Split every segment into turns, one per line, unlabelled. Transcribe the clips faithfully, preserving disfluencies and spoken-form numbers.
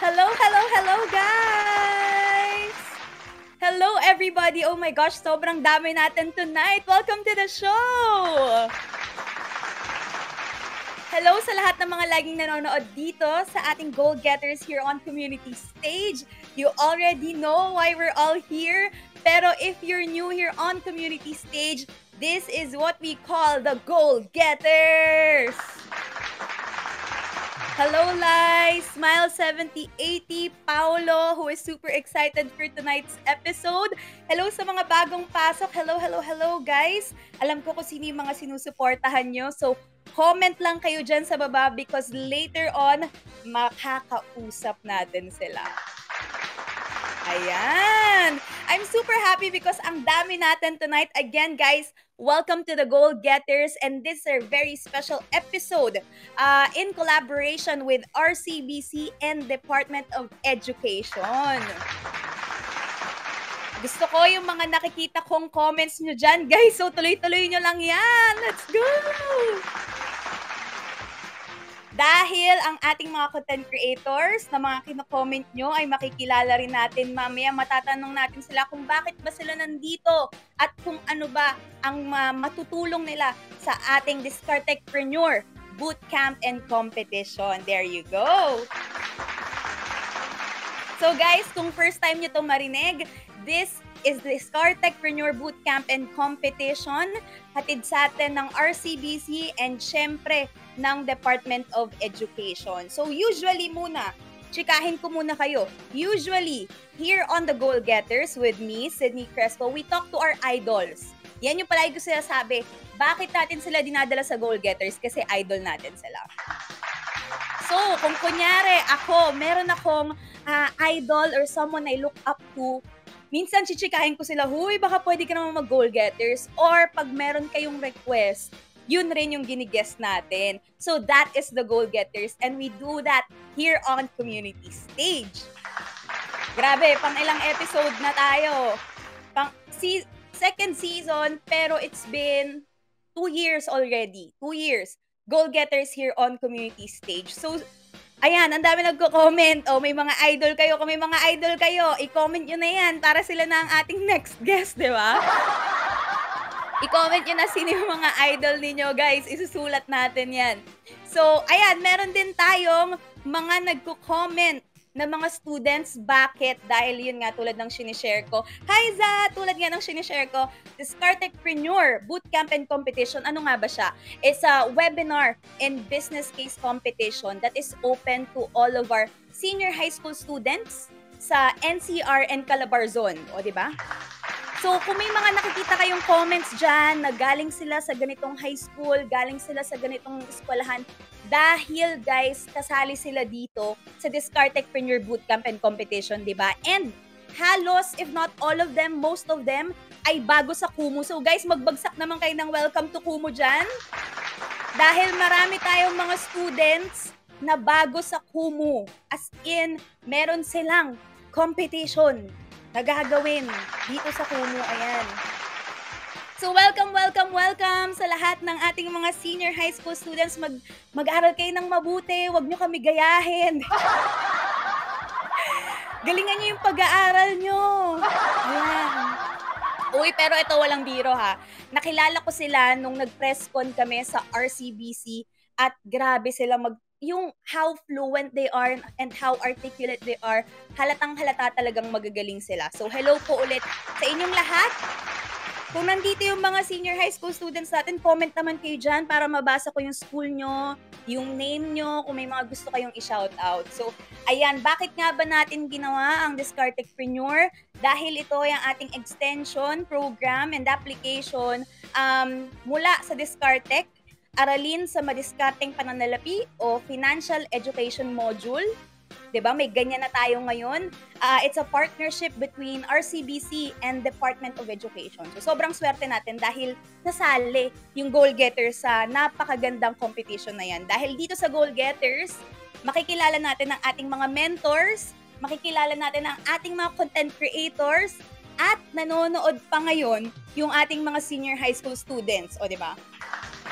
Hello, hello, hello guys! Hello everybody! Oh my gosh, sobrang dami natin tonight! Welcome to the show! Hello sa lahat ng mga laging nanonood dito sa ating goal-getters here on Community Stage. You already know why we're all here. Pero if you're new here on Community Stage, this is what we call the goal-getters! Hello, Lai, Smile seventy eighty, Paolo, who is super excited for tonight's episode. Hello sa mga bagong pasok. Hello, hello, hello, guys. Alam ko kung sino yung mga sinusuportahan nyo. So, comment lang kayo dyan sa baba because later on, makakausap natin sila. Ayan! I'm super happy because ang dami natin tonight. Again, guys, welcome to the Goal Getters, and this is a very special episode uh, in collaboration with R C B C and Department of Education. Gusto ko yung mga nakikita kong comments nyo dyan, guys. So, tuloy-tuloy nyo lang yan. Let's go! Dahil ang ating mga content creators na mga kino-comment nyo ay makikilala rin natin mamaya. Matatanong natin sila kung bakit ba sila nandito at kung ano ba ang uh, matutulong nila sa ating Discartechpreneur Bootcamp and Competition. There you go! So guys, kung first time nyo itong marinig, this is the Discartechpreneur Bootcamp and Competition, hatid sa atin ng R C B C and syempre ng Department of Education. So usually muna, chikahin ko muna kayo. Usually, here on the Goal Getters with me, Sydney Crespo, we talk to our idols. Yan yung palagi ko sila sabi, bakit natin sila dinadala sa Goal Getters? Kasi idol natin sila. So, kung kunyari ako, meron akong uh, idol or someone I look up to, minsan chichikahin ko sila, huy, baka pwede ka naman mag-Goal Getters. Or pag meron kayong request, yun rin yung giniguess natin. So that is the Goal Getters, and we do that here on Community Stage. Grabe, pang ilang episode na tayo. Pang si- second season, pero it's been two years already. Two years. Goal Getters here on Community Stage. So, ayan, ang dami nagko-comment. Oh, may mga idol kayo. Kung may mga idol kayo, i-comment nyo na yan para sila na ang ating next guest, di ba? I-comment nyo na sino yung mga idol ninyo, guys. Isusulat natin yan. So, ayan, meron din tayong mga nagko-comment na mga students. Bakit? Dahil yun nga, tulad ng sinishare ko. Hi, Za! Tulad nga ng sinishare ko, Discartechpreneur Bootcamp and Competition. Ano nga ba siya? It's a webinar and business case competition that is open to all of our senior high school students sa N C R and Calabarzon. O, di ba? So, kung may mga nakikita kayong comments dyan na galing sila sa ganitong high school, galing sila sa ganitong eskwelahan, dahil guys, kasali sila dito sa Discartechpreneur Bootcamp and Competition, di ba? And halos, if not all of them, most of them, ay bago sa Kumu. So guys, magbagsak naman kayo ng welcome to Kumu dyan. Dahil marami tayong mga students na bago sa Kumu. As in, meron silang competition na gagawin dito sa Kumu. Ayan. So welcome, welcome, welcome sa lahat ng ating mga senior high school students. Mag, mag-aral kayo ng mabuti. Huwag nyo kami gayahin. Galingan nyo yung pag-aaral nyo. Ayan. Uy, pero ito walang biro ha. Nakilala ko sila nung nag-press con kami sa R C B C at grabe sila mag yung how fluent they are and how articulate they are, halatang halata talagang magagaling sila. So hello po ulit sa inyong lahat. Kung nandito yung mga senior high school students natin, comment naman kayo dyan para mabasa ko yung school nyo, yung name nyo, kung may mga gusto kayong i-shout out. So ayan, bakit nga ba natin ginawa ang Discartechpreneur? Dahil ito ay ang ating extension program and application um, mula sa Discartech, aralin sa madiskarteng pananalapi o financial education module. Diba? May ganyan na tayo ngayon. Uh, it's a partnership between R C B C and Department of Education. So, sobrang swerte natin dahil nasali yung Goal Getters sa napakagandang competition na yan. Dahil dito sa Goal Getters, makikilala natin ang ating mga mentors, makikilala natin ang ating mga content creators, at nanonood pa ngayon yung ating mga senior high school students. O, diba?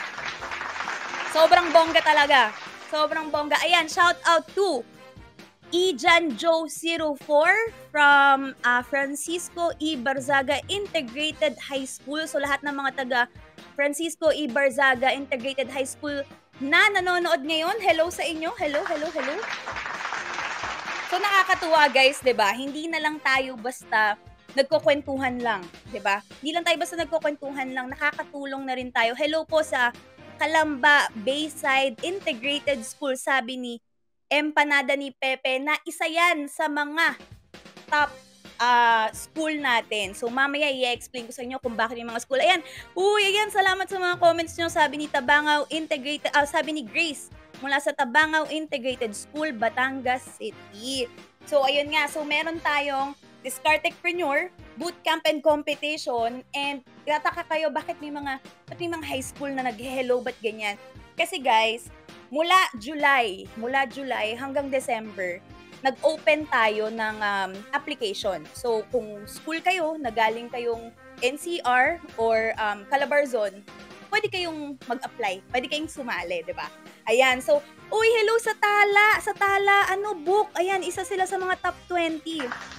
Sobrang bongga talaga. Sobrang bongga. Ayan, shout out to Ijan Joe zero four from uh, Francisco E. Barzaga Integrated High School. So lahat ng mga taga Francisco E. Barzaga Integrated High School na nanonood ngayon, hello sa inyo. Hello, hello, hello. So nakakatuwa guys, 'di ba? Hindi na lang tayo basta nagkukwentuhan lang, 'di ba? Hindi lang tayo basta nagkukwentuhan lang, nakakatulong na rin tayo. Hello po sa Calamba Bayside Integrated School, sabi ni Empanada ni Pepe na isa yan sa mga top uh, school natin. So mamaya i-explain ko sa inyo kung bakit yung mga school. Ayan, uy, ayan, salamat sa mga comments nyo. Sabi ni Tabangaw Integrated, uh, sabi ni Grace, mula sa Tabangaw Integrated School, Batangas City. So ayun nga, so meron tayong Discartechpreneur, Bootcamp and Competition, and tataka kayo bakit may mga, bakit may mga high school na nag-hello, ba't ganyan? Kasi guys, mula July, mula July hanggang December, nag-open tayo ng um, application. So, kung school kayo, nagaling kayong N C R or um, Calabarzon, pwede kayong mag-apply, pwede kayong sumali, di ba? Ayan, so, uy, hello sa Tala, sa Tala, ano, book, ayan, isa sila sa mga top twenty.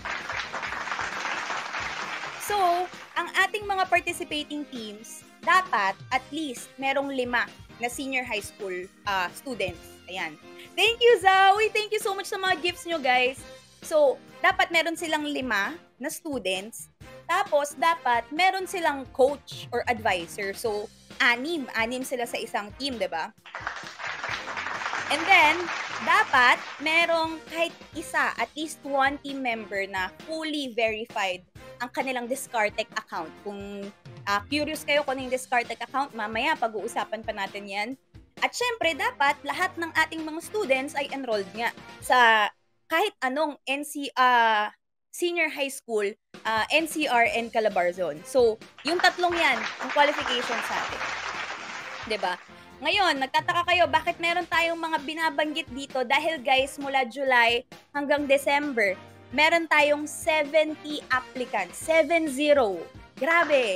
So, ang ating mga participating teams, dapat at least merong lima na senior high school uh, students. Ayan. Thank you, Zoe! Thank you so much sa mga gifts nyo, guys. So, dapat meron silang lima na students. Tapos, dapat meron silang coach or advisor. So, anim. Anim sila sa isang team, diba? And then, dapat merong kahit isa, at least one team member na fully verified ang kanilang Discartech account. Kung uh, curious kayo kung ano yung Discartech account, mamaya pag-uusapan pa natin yan. At syempre, dapat lahat ng ating mga students ay enrolled nga sa kahit anong N C, uh, senior high school, uh, N C R and Calabarzon. So, yung tatlong yan, ang qualifications sa atin. Diba? Ngayon, nagtataka kayo, bakit meron tayong mga binabanggit dito? Dahil guys, mula July hanggang December, meron tayong seventy applicants. seven zero. Grabe.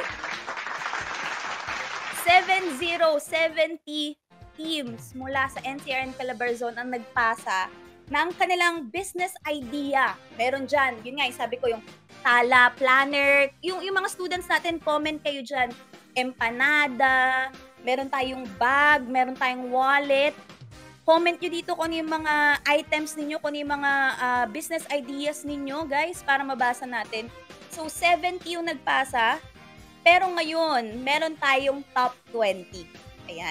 seven zero, seventy teams mula sa N C R and Calabarzon ang nagpasa ng kanilang business idea. Meron dyan. Yun nga, sabi ko yung tala, planner. Yung, yung mga students natin, comment kayo dyan. Empanada. Meron tayong bag. Meron tayong wallet. Comment nyo dito kung ano yung mga items ninyo, kung ano yung mga uh, business ideas ninyo, guys, para mabasa natin. So, seventy yung nagpasa. Pero ngayon, meron tayong top twenty. Ayan.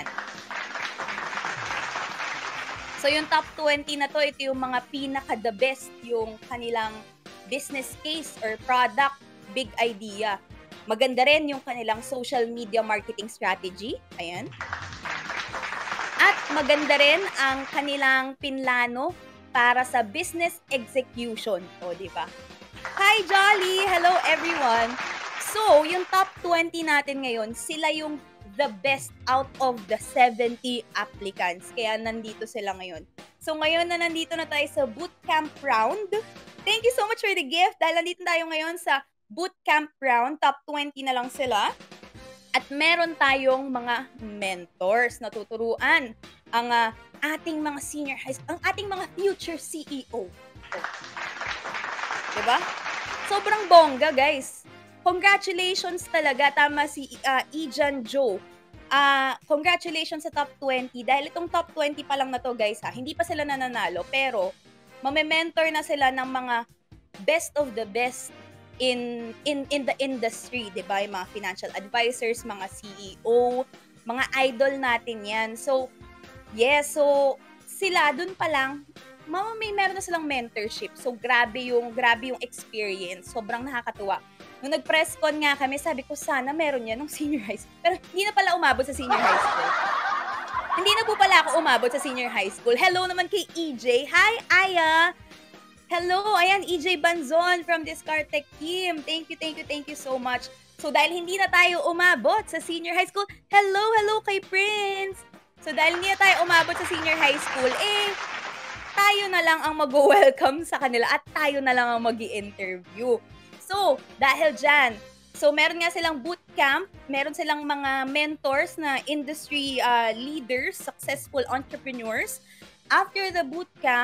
So, yung top twenty na to, ito yung mga pinaka-the best, yung kanilang business case or product, big idea. Maganda rin yung kanilang social media marketing strategy. Ayan. At maganda rin ang kanilang pinlano para sa business execution. O, di ba? Hi, Jolly! Hello, everyone! So, yung top twenty natin ngayon, sila yung the best out of the seventy applicants. Kaya nandito sila ngayon. So, ngayon na nandito na tayo sa bootcamp round. Thank you so much for the gift. Dahil nandito tayo ngayon sa bootcamp round, top twenty na lang sila. At meron tayong mga mentors na tuturuan ang uh, ating mga senior high school, ang ating mga future C E O. Diba? Sobrang bongga, guys. Congratulations talaga. Tama si uh, Ijan Joe. Uh, congratulations sa top twenty. Dahil itong top twenty pa lang na to, guys, ha, hindi pa sila nananalo. Pero, mame-mentor na sila ng mga best of the best in in in the industry, 'di ba? Yung mga financial advisors, mga C E O, mga idol natin 'yan. So, yes, so sila dun pa lang, mama may meron na silang mentorship. So, grabe yung grabe yung experience. Sobrang nakakatuwa. Nung nag-press con nga kami, sabi ko sana meron 'yan nung senior high school. Pero hindi na pala umabot sa senior high school. Hindi na po pala ako umabot sa senior high school. Hello naman kay E J. Hi, Aya! Hello! Ayan, E J Banzon from Discartech team. Thank you, thank you, thank you so much. So, dahil hindi na tayo umabot sa senior high school, hello, hello kay Prince! So, dahil hindi na tayo umabot sa senior high school, eh, tayo na lang ang mag-welcome sa kanila at tayo na lang ang mag-i-interview. So, dahil dyan, so meron nga silang bootcamp, meron silang mga mentors na industry uh, leaders, successful entrepreneurs. After the bootcamp,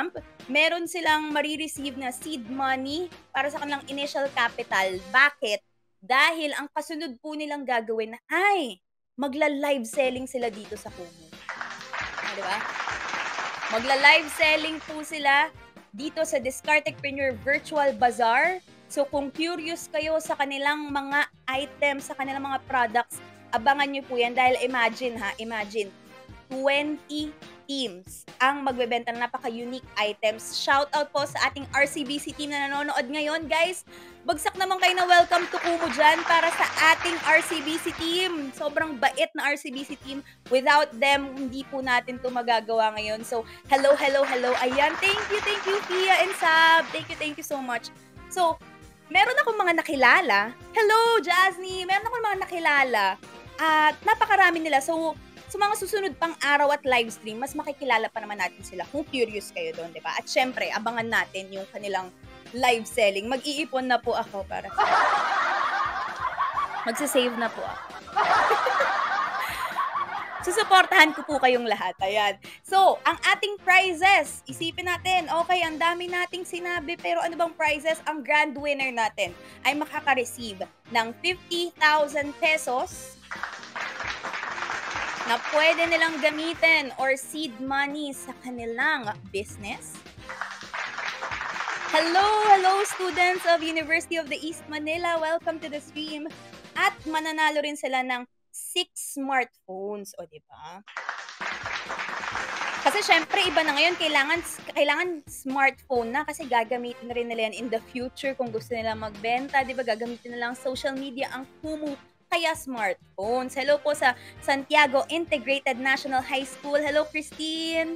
meron silang mare-receive na seed money para sa kanilang initial capital. Bakit? Dahil ang kasunod po nilang gagawin ay magla-live selling sila dito sa Kumu. Ah, 'di ba? Magla-live selling po sila dito sa Discartechpreneur Virtual Bazaar. So kung curious kayo sa kanilang mga items, sa kanilang mga products, abangan niyo po yan dahil imagine ha, imagine, twenty teams ang magbebenta ng napaka-unique items. Shout out po sa ating R C B C team na nanonood ngayon, guys. Bagsak naman kayo na welcome to Kumu dyan para sa ating R C B C team. Sobrang bait na R C B C team. Without them, hindi po natin to magagawa ngayon. So, hello, hello, hello. Ayan, thank you, thank you, Pia and Sab. Thank you, thank you so much. So, meron akong mga nakilala. Hello, Jasny! Meron akong mga nakilala. At napakarami nila. So, sa mga susunod pang araw at live stream, mas makikilala pa naman natin sila kung curious kayo doon, di ba? At syempre, abangan natin yung kanilang live selling. Mag-iipon na po ako para sa... Magsisave na po ako. Susuportahan ko po kayong lahat. Ayan. So, ang ating prizes, isipin natin, okay, ang dami nating sinabi, pero ano bang prizes? Ang grand winner natin ay makaka-receive ng fifty thousand pesos na pwede nilang gamitin or seed money sa kanilang business. Hello, hello students of University of the East Manila. Welcome to the stream. At mananalo rin sila ng six smartphones. O, diba? Kasi syempre, iba na ngayon. Kailangan, kailangan smartphone na kasi gagamitin na rin nila yan in the future kung gusto nila magbenta. Diba? Gagamitin na lang social media ang Kumu. Kaya smartphones. Hello po sa Santiago Integrated National High School. Hello, Christine!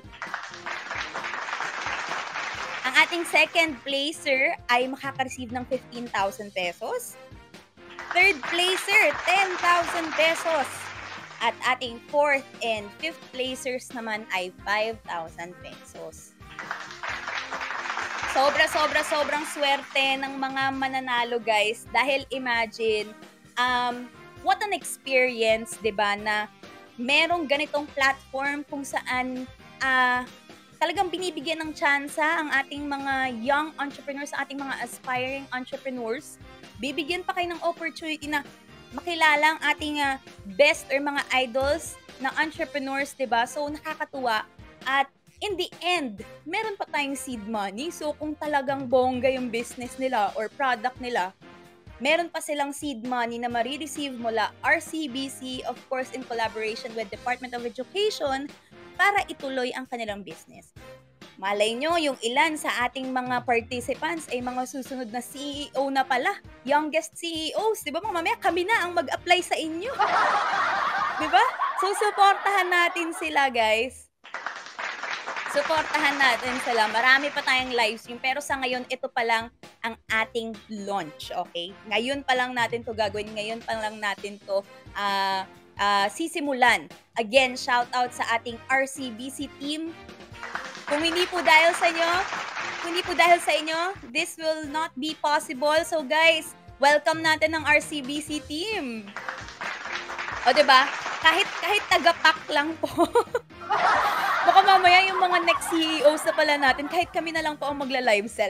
Ang ating second placer ay makaka-receive ng fifteen thousand pesos. Third placer, ten thousand pesos. At ating fourth and fifth placers naman ay five thousand pesos. Sobra, sobra, sobrang swerte ng mga mananalo, guys. Dahil imagine, um, what an experience, 'di ba, na merong ganitong platform kung saan uh, talagang binibigyan ng tsansa ang ating mga young entrepreneurs, ang ating mga aspiring entrepreneurs. Bibigyan pa kayo ng opportunity na makilala ang ating uh, best or mga idols na entrepreneurs, 'di ba? So nakakatuwa at in the end, meron pa tayong seed money. So kung talagang bongga yung business nila or product nila, meron pa silang seed money na marireceive mula R C B C, of course in collaboration with Department of Education, para ituloy ang kanilang business. Malay nyo, yung ilan sa ating mga participants ay mga susunod na C E O na pala. Youngest C E Os. Di ba, mamaya kami na ang mag-apply sa inyo. Di ba? So, supportahan natin sila, guys. Supportahan natin sila. Marami pa tayong live stream. Pero sa ngayon, ito pa lang ang ating launch, okay? Ngayon pa lang natin to gagawin. Ngayon pa lang natin to uh, uh, sisimulan. Again, shout out sa ating R C B C team. Kung hindi po dahil sa inyo, kung hindi po dahil sa inyo, this will not be possible. So guys, welcome natin ng R C B C team. O, diba? Kahit, kahit taga-pack lang po. Baka mamaya yung mga next C E Os na pala natin, kahit kami na lang po ang magla-live sell.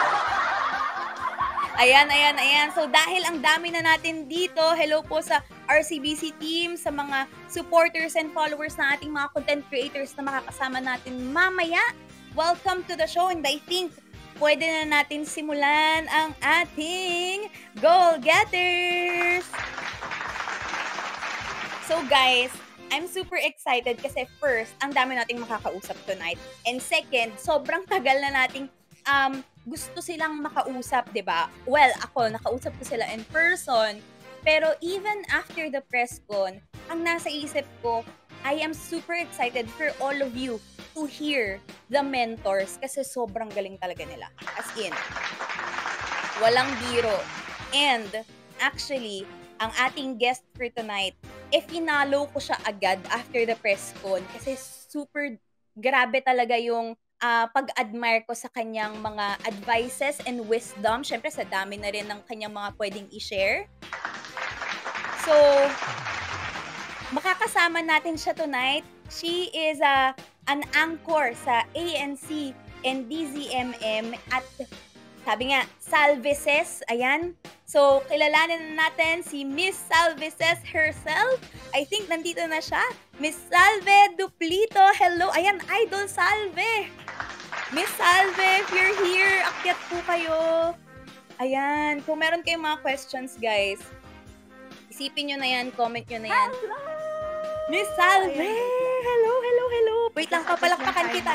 Ayan, ayan, ayan. So dahil ang dami na natin dito, hello po sa R C B C team, sa mga supporters and followers na ating mga content creators na makakasama natin mamaya. Welcome to the show, and I think pwede na natin simulan ang ating Goal Getters! So guys, I'm super excited kasi first, ang dami nating makakausap tonight. And second, sobrang tagal na nating um, gusto silang makausap, di ba? Well, ako, nakausap ko sila in person. Pero even after the press con, ang nasa isip ko, I am super excited for all of you to hear the mentors kasi sobrang galing talaga nila. As in, walang biro. And actually, ang ating guest for tonight, eh finalo ko siya agad after the press con kasi super grabe talaga yung uh, pag-admire ko sa kanyang mga advices and wisdom. Syempre sa dami na rin ng kanyang mga pwedeng i-share. So, makakasama natin siya tonight. She is uh, an anchor sa A N C and D Z M M at sabi nga, Salveses, ayan. So, kilalanin na natin si Miss Salveses herself. I think nandito na siya. Miss Salve Duplito, hello. Ayan, Idol Salve. Miss Salve, if you're here, akyat po kayo. Ayan, kung meron kayong mga questions, guys, isipin nyo na yan, comment nyo na yan.
Hello!
Miss Salve! Hello, hello, hello. Wait lang, papalakpakan kita.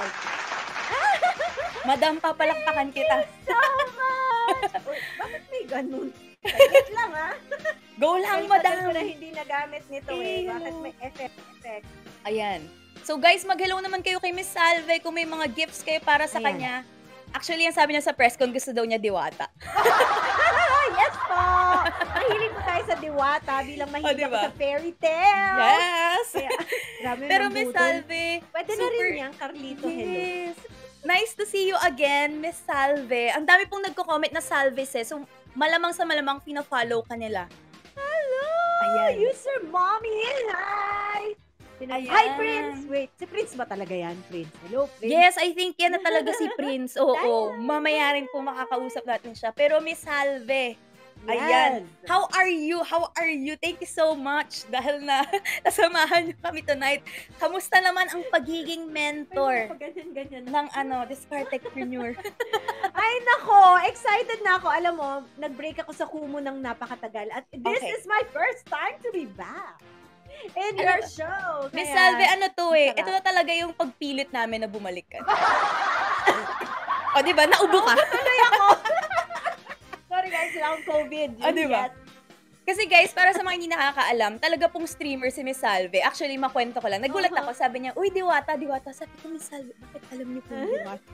Madam, papalakpakan kita.
So much! Uy, bakit may ganun? Saglit lang, ha?
Go lang,
Ay, tagal
madam.
ko na hindi nagamit nito,
Eh,
eh. Bakit
hello.
may effect, effect?
Ayan. So guys, mag-hello naman kayo kay Miss Salve kung may mga gifts kayo para sa
Ayan.
kanya. Actually, yan sabi niya sa press con, gusto daw niya diwata.
Yes po! Mahilig ko tayo sa diwata bilang mahilig
Oh, diba?
ako sa fairy tales.
Yes!
Kaya, grabe
Pero
ng
Miss
budol.
Salve,
Pwede na
super-
rin yan, Carlito. Hello.
yes. Nice to see you again, Miss Salve. Ang dami pong nagko-comment na Salve sis. So, malamang sa malamang pina-follow ka nila.
Hello!
Ayan.
User Mommy! Hi! Sino-
Ayan.
Hi, Prince! Wait, si Prince ba talaga yan, Prince? Hello, Prince?
Yes, I think yan na talaga si Prince. Oo, mamaya rin po makakausap natin siya. Pero Miss Salve, ayan.
Yes.
How are you? How are you? Thank you so much dahil na nasamahan niyo kami tonight. Kamusta naman ang pagiging mentor
Ganyan-ganyan.
ng ano, Discartechpreneur?
Ay, nako! Excited na ako. Alam mo, nag-break ako sa Kumu ng napakatagal. At this
Okay.
is my first time to be back in
Ano
your
ba?
show.
Miss
Kaya-
Salve, ano to eh?
sarap.
Ito na talaga yung pagpilit namin na bumalik ka. O, di ba? Naubo ka.
Tuloy ako. Sorry guys, wala akong COVID.
O, di ba?
Yes.
Kasi guys, para sa mga hindi nakakaalam, talaga pong streamer si Miss Salve. Actually, makwento ko lang. Nagulat
Uh-huh.
ako, sabi niya, uy, diwata, diwata. Sabi ko, Miss Salve, bakit alam niyo po yung diwata?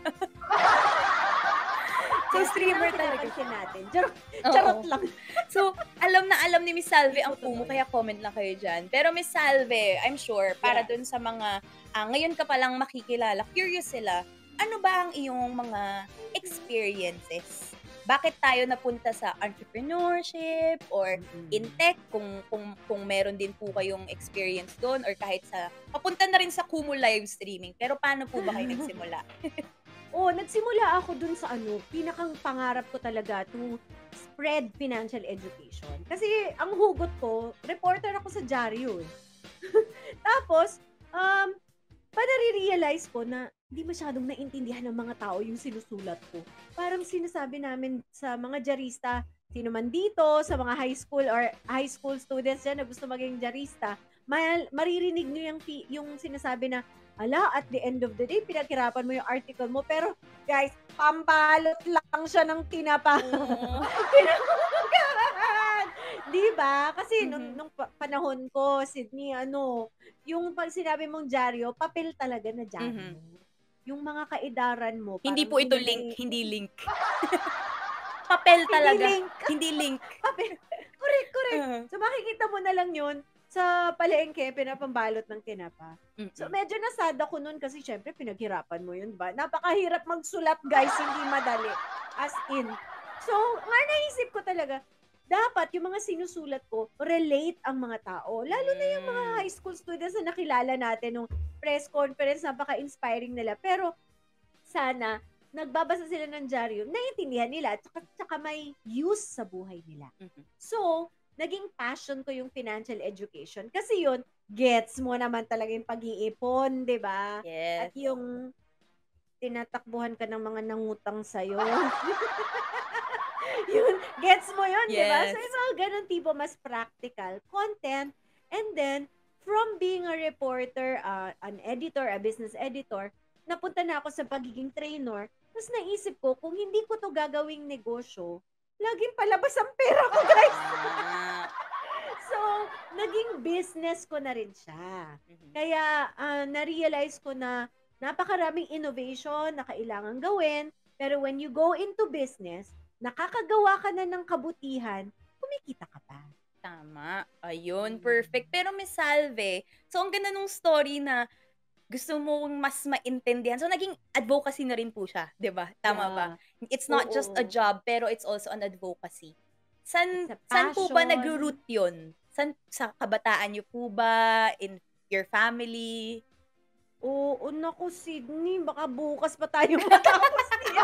So, streamer talaga.
Pinapansin natin. Charot,
Oo.
charot lang.
So, alam na alam ni Miss Salve ang Kumu, kaya comment lang kayo dyan. Pero Miss Salve, I'm sure, para
Yeah.
dun sa mga, ah, ngayon ka palang makikilala, curious sila, ano ba ang iyong mga experiences? Bakit tayo napunta sa entrepreneurship or in tech, kung kung kung meron din po kayong experience doon or kahit sa papunta na rin sa Kumu live streaming. Pero paano po ba kayo nagsimula?
Oh, nagsimula ako dun sa ano, pinakang pangarap ko talaga to spread financial education. Kasi ang hugot ko, reporter ako sa dyaryo eh. Tapos, um, pa nare-realize ko na hindi masyadong naintindihan ng mga tao yung sinusulat ko. Parang sinasabi namin sa mga dyarista, sino man dito, sa mga high school or high school students dyan na gusto maging dyarista, ma- maririnig nyo yung, fi- yung sinasabi na, ala, at the end of the day, pinaghirapan mo yung article mo. Pero, guys, pambalot lang siya ng tinapa.
Oo.
Pinapagahan! Di ba? Kasi nung,
Mhm.
nung pa- panahon ko, Sydney, ano, yung pag sinabi mong dyaryo, papel talaga na dyaryo. Yung mga kaidaran mo.
Hindi
parang
po ito
may-
link, hindi link. Papel talaga.
Hindi link.
Hindi link.
Papel. Correct, correct.
Uh,
So, makikita mo na lang yun sa palengke, pinapambalot ng tinapa.
mm-mm.
So, medyo nasad ako nun kasi syempre pinaghirapan mo yun ba? Napakahirap magsulat, guys. Hindi madali. As in. So, nga naisip ko talaga, dapat yung mga sinusulat ko, relate ang mga tao. Lalo na yung mga high school students na nakilala natin nung press conference, napaka-inspiring nila. Pero, sana, nagbabasa sila ng dyaryo, naiintindihan nila, at saka, saka may use sa buhay nila.
Mhm.
So, naging passion ko yung financial education. Kasi yun, gets mo naman talaga yung pag-iipon, di ba?
Yes.
At yung tinatakbuhan ka ng mga nangutang sa'yo. Yun, gets mo yun, di ba?
Yes.
So, yung mga ganun tipo, mas practical, content, and then, from being a reporter, uh, an editor, a business editor, napunta na ako sa pagiging trainer, tapos naisip ko, kung hindi ko to gagawing negosyo, laging palabas ang pera ko, guys.
Ah.
So, naging business ko na rin siya.
Mhm.
Kaya, ah, na-realize ko na napakaraming innovation na kailangan gawin, pero when you go into business, nakakagawa ka na ng kabutihan, kumikita ka pa.
Tama. Ayun,
Mm.
perfect. Pero Miss Salve, so ang ganda nung story na gusto mong mas maintindihan. So naging advocacy na rin po siya, 'di ba? Tama
Yeah.
ba? It's not just a
Oo.
job, pero it's also an advocacy. San
It's a
san po ba
passion.
nagro-root 'yon? San sa kabataan niyo po ba, in your family?
Oo, naku Sydney, baka bukas pa tayo matapos niyan.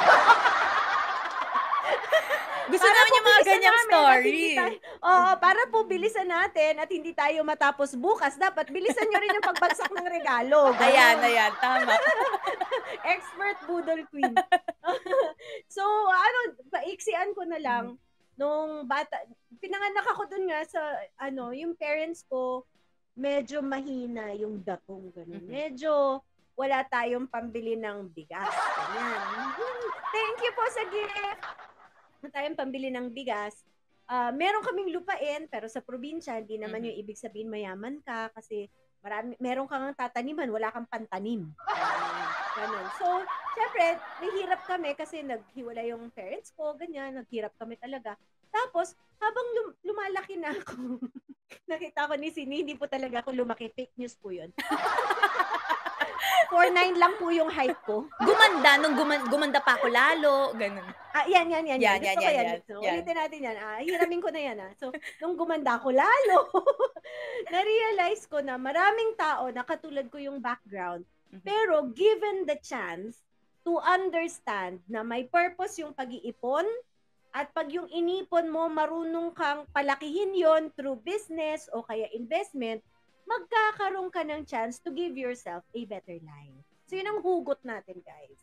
Gusto
Para
namin
po
yung mga
bilisan
ganyang
namin at hindi
story.
tayo oo, para po bilisan natin at hindi tayo matapos bukas, dapat bilisan niyo rin yung pagbagsak ng regalo,
Ayan,
gano'n.
ayan, tama.
Expert Boodle Queen. So, ano, paiksian ko na lang,
Mhm.
nung bata pinanganak ako dun nga sa ano, yung parents ko, medyo mahina yung datong, gano'n.
Mhm.
Medyo wala tayong pambili ng bigas, ganyan. Thank you po sa gift. Wala tayong pambili ng bigas. Ah, meron kaming lupain, pero sa probinsya, hindi naman
Mhm.
yung ibig sabihin mayaman ka kasi marami meron kang tataniman, wala kang pantanim.
Hmm.
Gano'n. So, siyempre nahihirap kami kasi naghiwalay yung parents ko, ganyan, naghirap kami talaga. Tapos habang lum lumalaki na ako, nakita ko ni Sydney, hindi po talaga ako lumaki, fake news po 'yun. four nine lang po yung height ko.
Gumanda nung guman gumanda pa ako lalo, gano'n.
Ah, 'yan, 'yan, 'yan, 'yan.
Yan, yan,
Gusto ko
yan,
'yan.
yan,
So,
yan.
ulitin natin 'yan, ah, hiramin ko na 'yan, ah. So, nung gumanda ako lalo, na-realize ko na maraming tao na katulad ko yung background,
Mhm.
pero given the chance to understand na may purpose yung pag-iipon at 'pag yung inipon mo marunong kang palakihin yon through business o kaya investment, magkakaroon ka ng chance to give yourself a better life. So, yun ang hugot natin, guys.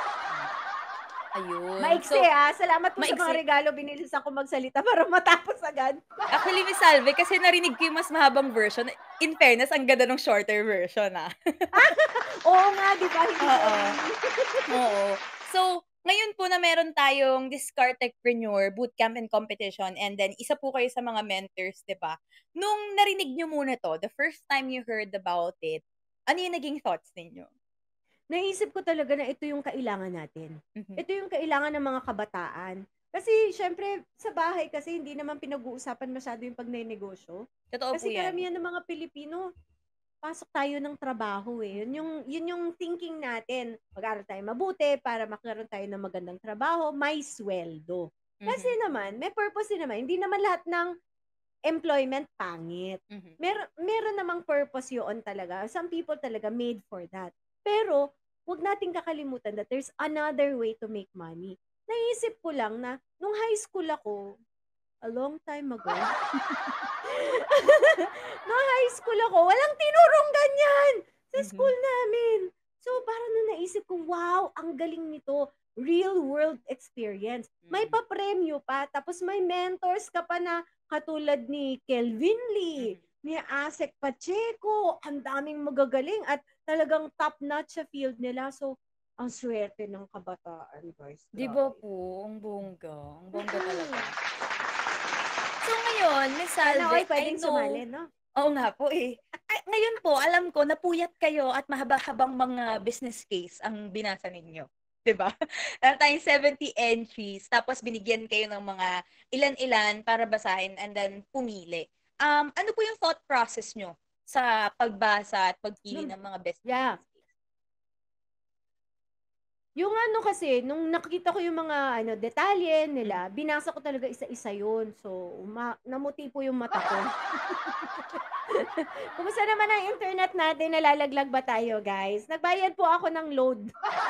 Ayun.
Maiksi,
So,
ah. Salamat po sa mga
maiksi.
regalo, binilis ako magsalita para matapos agad.
Actually, Miss Salve, kasi narinig ko yung mas mahabang version. In fairness, ang ganda nung shorter version, ah.
Oo nga, 'di ba? Hindi
Oo.
boring.
Oo. So, ngayon po na meron tayong Discartechpreneur Bootcamp and Competition and then isa po kayo sa mga mentors, 'di ba? Nung narinig niyo muna 'to, the first time you heard about it, ano yung naging thoughts ninyo?
Naisip ko talaga na ito yung kailangan natin.
Mhm.
Ito yung kailangan ng mga kabataan. Kasi siyempre sa bahay kasi hindi naman pinag-uusapan masyado yung pagnenegosyo.
Totoo po
Kasi
'yan.
karamihan ng mga Pilipino, pasok tayo ng trabaho eh. Yun
Mhm.
yung, yun yung thinking natin. Mag-aral tayo mabuti para magkaroon tayo ng magandang trabaho, may sweldo. Kasi
Mhm.
naman, may purpose din naman. Hindi naman lahat ng employment pangit.
Mhm.
Meron meron namang purpose 'yun talaga. Some people talaga made for that. Pero, 'wag nating kakalimutan that there's another way to make money. Naisip ko lang na nung high school ako, a long time ago. Nung high school ako, walang tinurong ganyan sa
Mhm.
school namin. So, parang nung naisip ko, wow, ang galing nito. Real world experience. May
Mhm.
papremyo pa, tapos may mentors ka pa na katulad ni Kelvin Lee,
Mhm.
ni Asek Pacheco, ang daming magagaling at talagang top-notch sa field nila. So, ang swerte ng kabataan, guys.
'Di ba
Grabe.
po, ang bongga, ang bongga talaga.
Mm.
So ngayon, Miss
Sana
Salve,
all
I
pwedeng
know
sumali, no?
oo nga po, eh. Ay, ngayon po alam ko napuyat kayo at mahaba-habang mga business case ang binasa ninyo, 'di ba? Meron tayong seventy entries tapos binigyan kayo ng mga ilan-ilan para basahin and then pumili. Um, ano po yung thought process niyo sa pagbasa at pagpili
Nung,
ng mga best
yeah.
business case?
Yung ano kasi, nung nakikita ko yung mga ano, detalye
Mhm.
nila, binasa ko talaga isa-isa yun. So, uma namuti po yung mata ko. Kumusta naman ang internet natin? Nalalaglag ba tayo, guys? Nagbayad po ako ng load.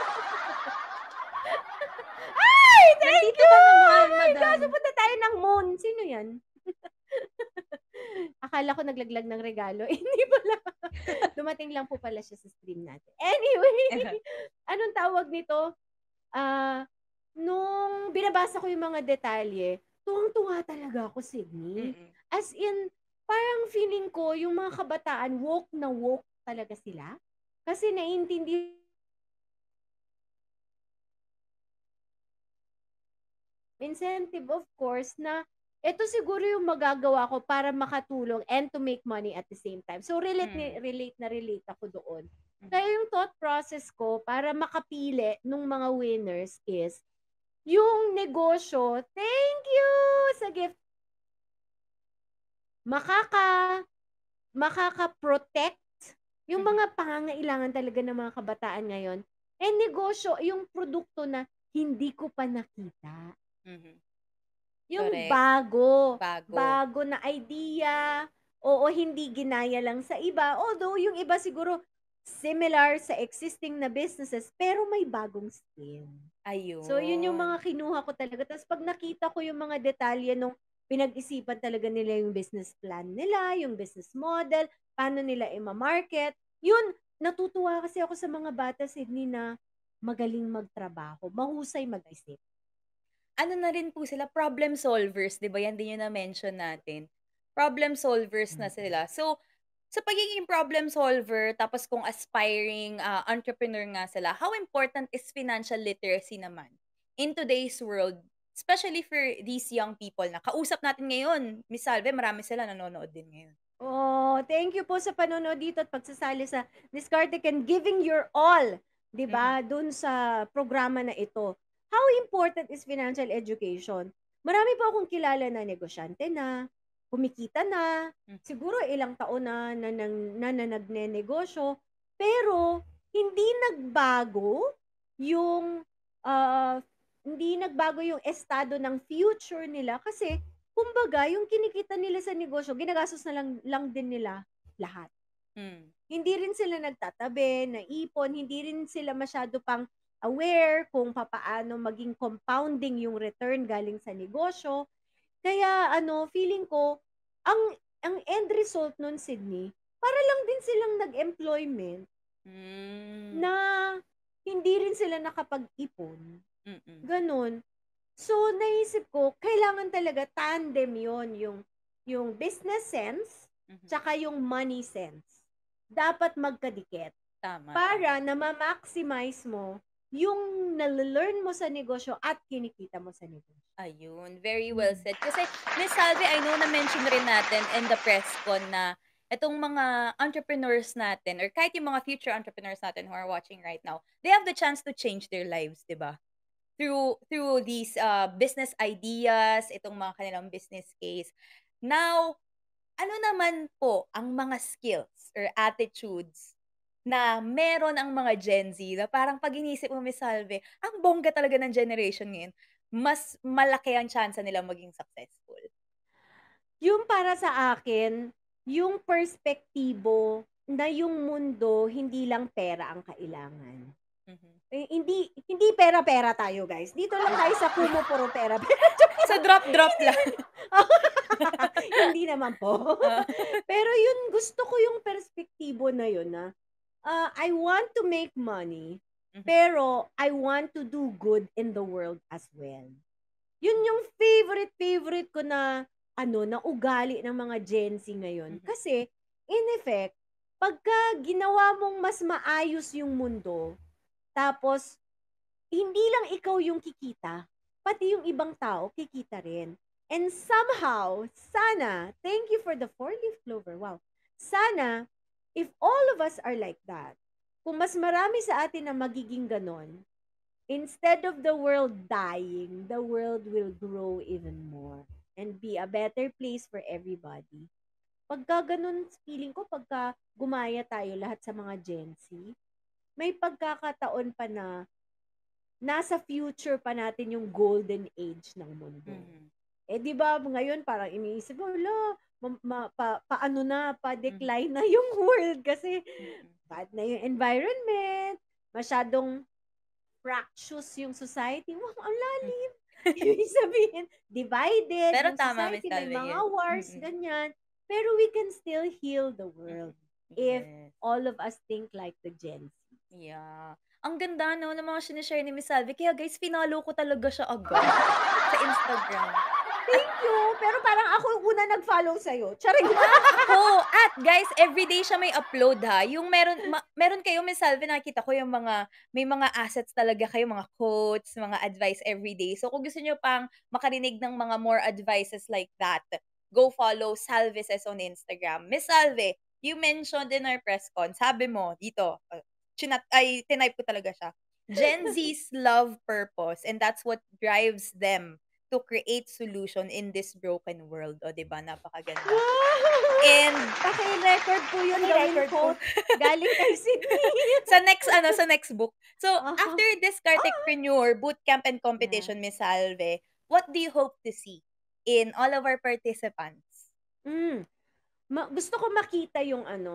Ay! Thank
Nandito
you!
ka
Oh
naman,
my
madam.
gosh! Pupunta tayo ng moon. Sino yan? Akala ko naglaglag ng regalo. Eh, hindi pala. Dumating lang po pala siya sa stream natin. Anyway, anong tawag nito? Ah, nung binabasa ko yung mga detalye, tuwang-tuwa talaga ako, Sydney.
Mm.
As in, parang feeling ko yung mga kabataan, woke na woke talaga sila. Kasi naiintindi incentive, of course, na ito siguro yung magagawa ko para makatulong and to make money at the same time. So, relate, ni-
Mm.
relate na relate ako doon.
Mhm.
Kaya yung thought process ko para makapili nung mga winners is yung negosyo, thank you sa gift, makaka, makaka-protect yung
Mhm.
mga pangangailangan talaga ng mga kabataan ngayon. And negosyo, yung produkto na hindi ko pa nakita.
Mhm.
Yung
Correct.
bago,
Bago.
bago na idea, oo, hindi ginaya lang sa iba. Although yung iba siguro similar sa existing na businesses, pero may bagong spin. So, yun yung mga
Ayun.
kinuha ko talaga. Tapos pag nakita ko yung mga detalye nung pinag-isipan talaga nila yung business plan nila, yung business model, paano nila ima-market, yun, natutuwa kasi ako sa mga bata, Sydney, na magaling magtrabaho, mahusay mag-isip.
Ano na rin po sila, problem solvers, 'di ba? Yan din yung na-mention natin. Problem solvers na
Mm.
sila. So, sa pagiging problem solver, tapos kung aspiring ah, entrepreneur nga sila, how important is financial literacy naman in today's world, especially for these young people na kausap natin ngayon? Miss Salve, marami sila nanonood din ngayon.
Oh, thank you po sa panonood dito at pagsasali sa Discarte and giving your all, 'di
Mhm.
ba, dun sa programa na ito. How important is financial education? Marami pa akong kilala na negosyante na, kumikita na,
Hmm.
siguro ilang taon na na, nang- na, na nagnenegosyo, pero hindi nagbago yung ah, hindi nagbago yung estado ng future nila kasi kumbaga, yung kinikita nila sa negosyo, ginagastos na lang lang din nila lahat.
Hmm.
Hindi rin sila nagtatabi, naipon, hindi rin sila masyado pang aware kung papaano maging compounding yung return galing sa negosyo. Kaya ano, feeling ko, ang ang end result nun, Sydney, para lang din silang nag-employment
Hmm.
na hindi rin sila nakapag-ipon.
Mm.
Gano'n. So, naisip ko kailangan talaga tandem 'yon, yung yung business sense
Mhm.
tsaka yung money sense. Dapat magkadikit
Tama, tama.
para na-ma-maximize mo yung nale-learn mo sa negosyo at kinikita mo sa negosyo.
Ayun, very well
Mm.
said. Kasi Miss Salvi, I know na-mention rin natin in the press con na itong mga entrepreneurs natin or kahit yung mga future entrepreneurs natin who are watching right now, they have the chance to change their lives, 'di ba? Through through these uh, business ideas, itong mga kanilang business case. Now, ano naman po ang mga skills or attitudes na meron ang mga Gen Z na parang 'pag inisip mo, Miss Salve, ang bongga talaga ng generation ngayon, mas malaki ang tsansa nilang maging successful?
Yung para sa akin, yung perspektibo na yung mundo hindi lang pera ang kailangan.
Mhm.
Eh, hindi hindi pera-pera tayo, guys. Dito lang tayo sa Kumu puro pera-pera.
So, drop-drop lang.
Hindi naman po.
Oo.
Pero yun, gusto ko yung perspektibo na yun na, ah, I want to make money,
Mhm.
pero I want to do good in the world as well. Yun yung favorite, favorite ko na ano, na ugali ng mga Gen Z ngayon.
Mhm.
Kasi, in effect, pagka ginawa mong mas maayos yung mundo, tapos hindi lang ikaw yung kikita, pati yung ibang tao kikita rin. And somehow, sana, thank you for the four-leaf clover, wow. Sana, if all of us are like that, kung mas marami sa atin na magiging ganon, instead of the world dying, the world will grow even more and be a better place for everybody. Pagka ganun, feeling ko, pagka gumaya tayo lahat sa mga Gen Z, may pagkakataon pa na nasa future pa natin yung golden age ng mundo.
Mhm.
Eh, 'di ba ngayon parang iniisip mo, hala, ma ma pa paano na,
Mhm.
pa-decline na yung world kasi
Mm.
bad na yung environment, masyadong fractious yung society. Wow, ang
Hmm.
lalim. Ibig sabihin, divided
Pero
yung
tama, Miss
society, may
Salve,
mga
yun.
wars,
Mm.
ganyan. Pero we can still heal the world
Mm.
if
Yes.
all of us think like the Gen Z.
Yeah. Ang ganda 'no, ng mga shine-share ni Miss Salvi. Kaya guys, finollow ko talaga siya agad sa Instagram. At
Thank you, pero parang ako yung una nag-follow sa'yo, charing.
ako at guys, everyday siya may upload ha. Yung meron ma meron kayo, Miss Salvi, nakikita ko yung mga may mga assets talaga kayo, mga quotes, mga advice everyday. So kung gusto niyo pang makarinig ng mga more advices like that, go follow Salvices on Instagram. Miss Salve, you mentioned in our press con, sabi mo dito, uh, chinat ay tinype ko talaga siya. Gen Z's love purpose and that's what drives them to create solution in this broken world. O, 'di ba, napakaganda.
Wow!
And
Paki-record po yun, gawing
paki-record po.
quote galing kay Sydney.
Sa next ano, sa next book. So,
Oo.
after this Kartekpreneur Bootcamp and
Yeah.
Competition, Miss Salve, what do you hope to see in all of our participants?
Hmm, ma gusto ko makita yung ano,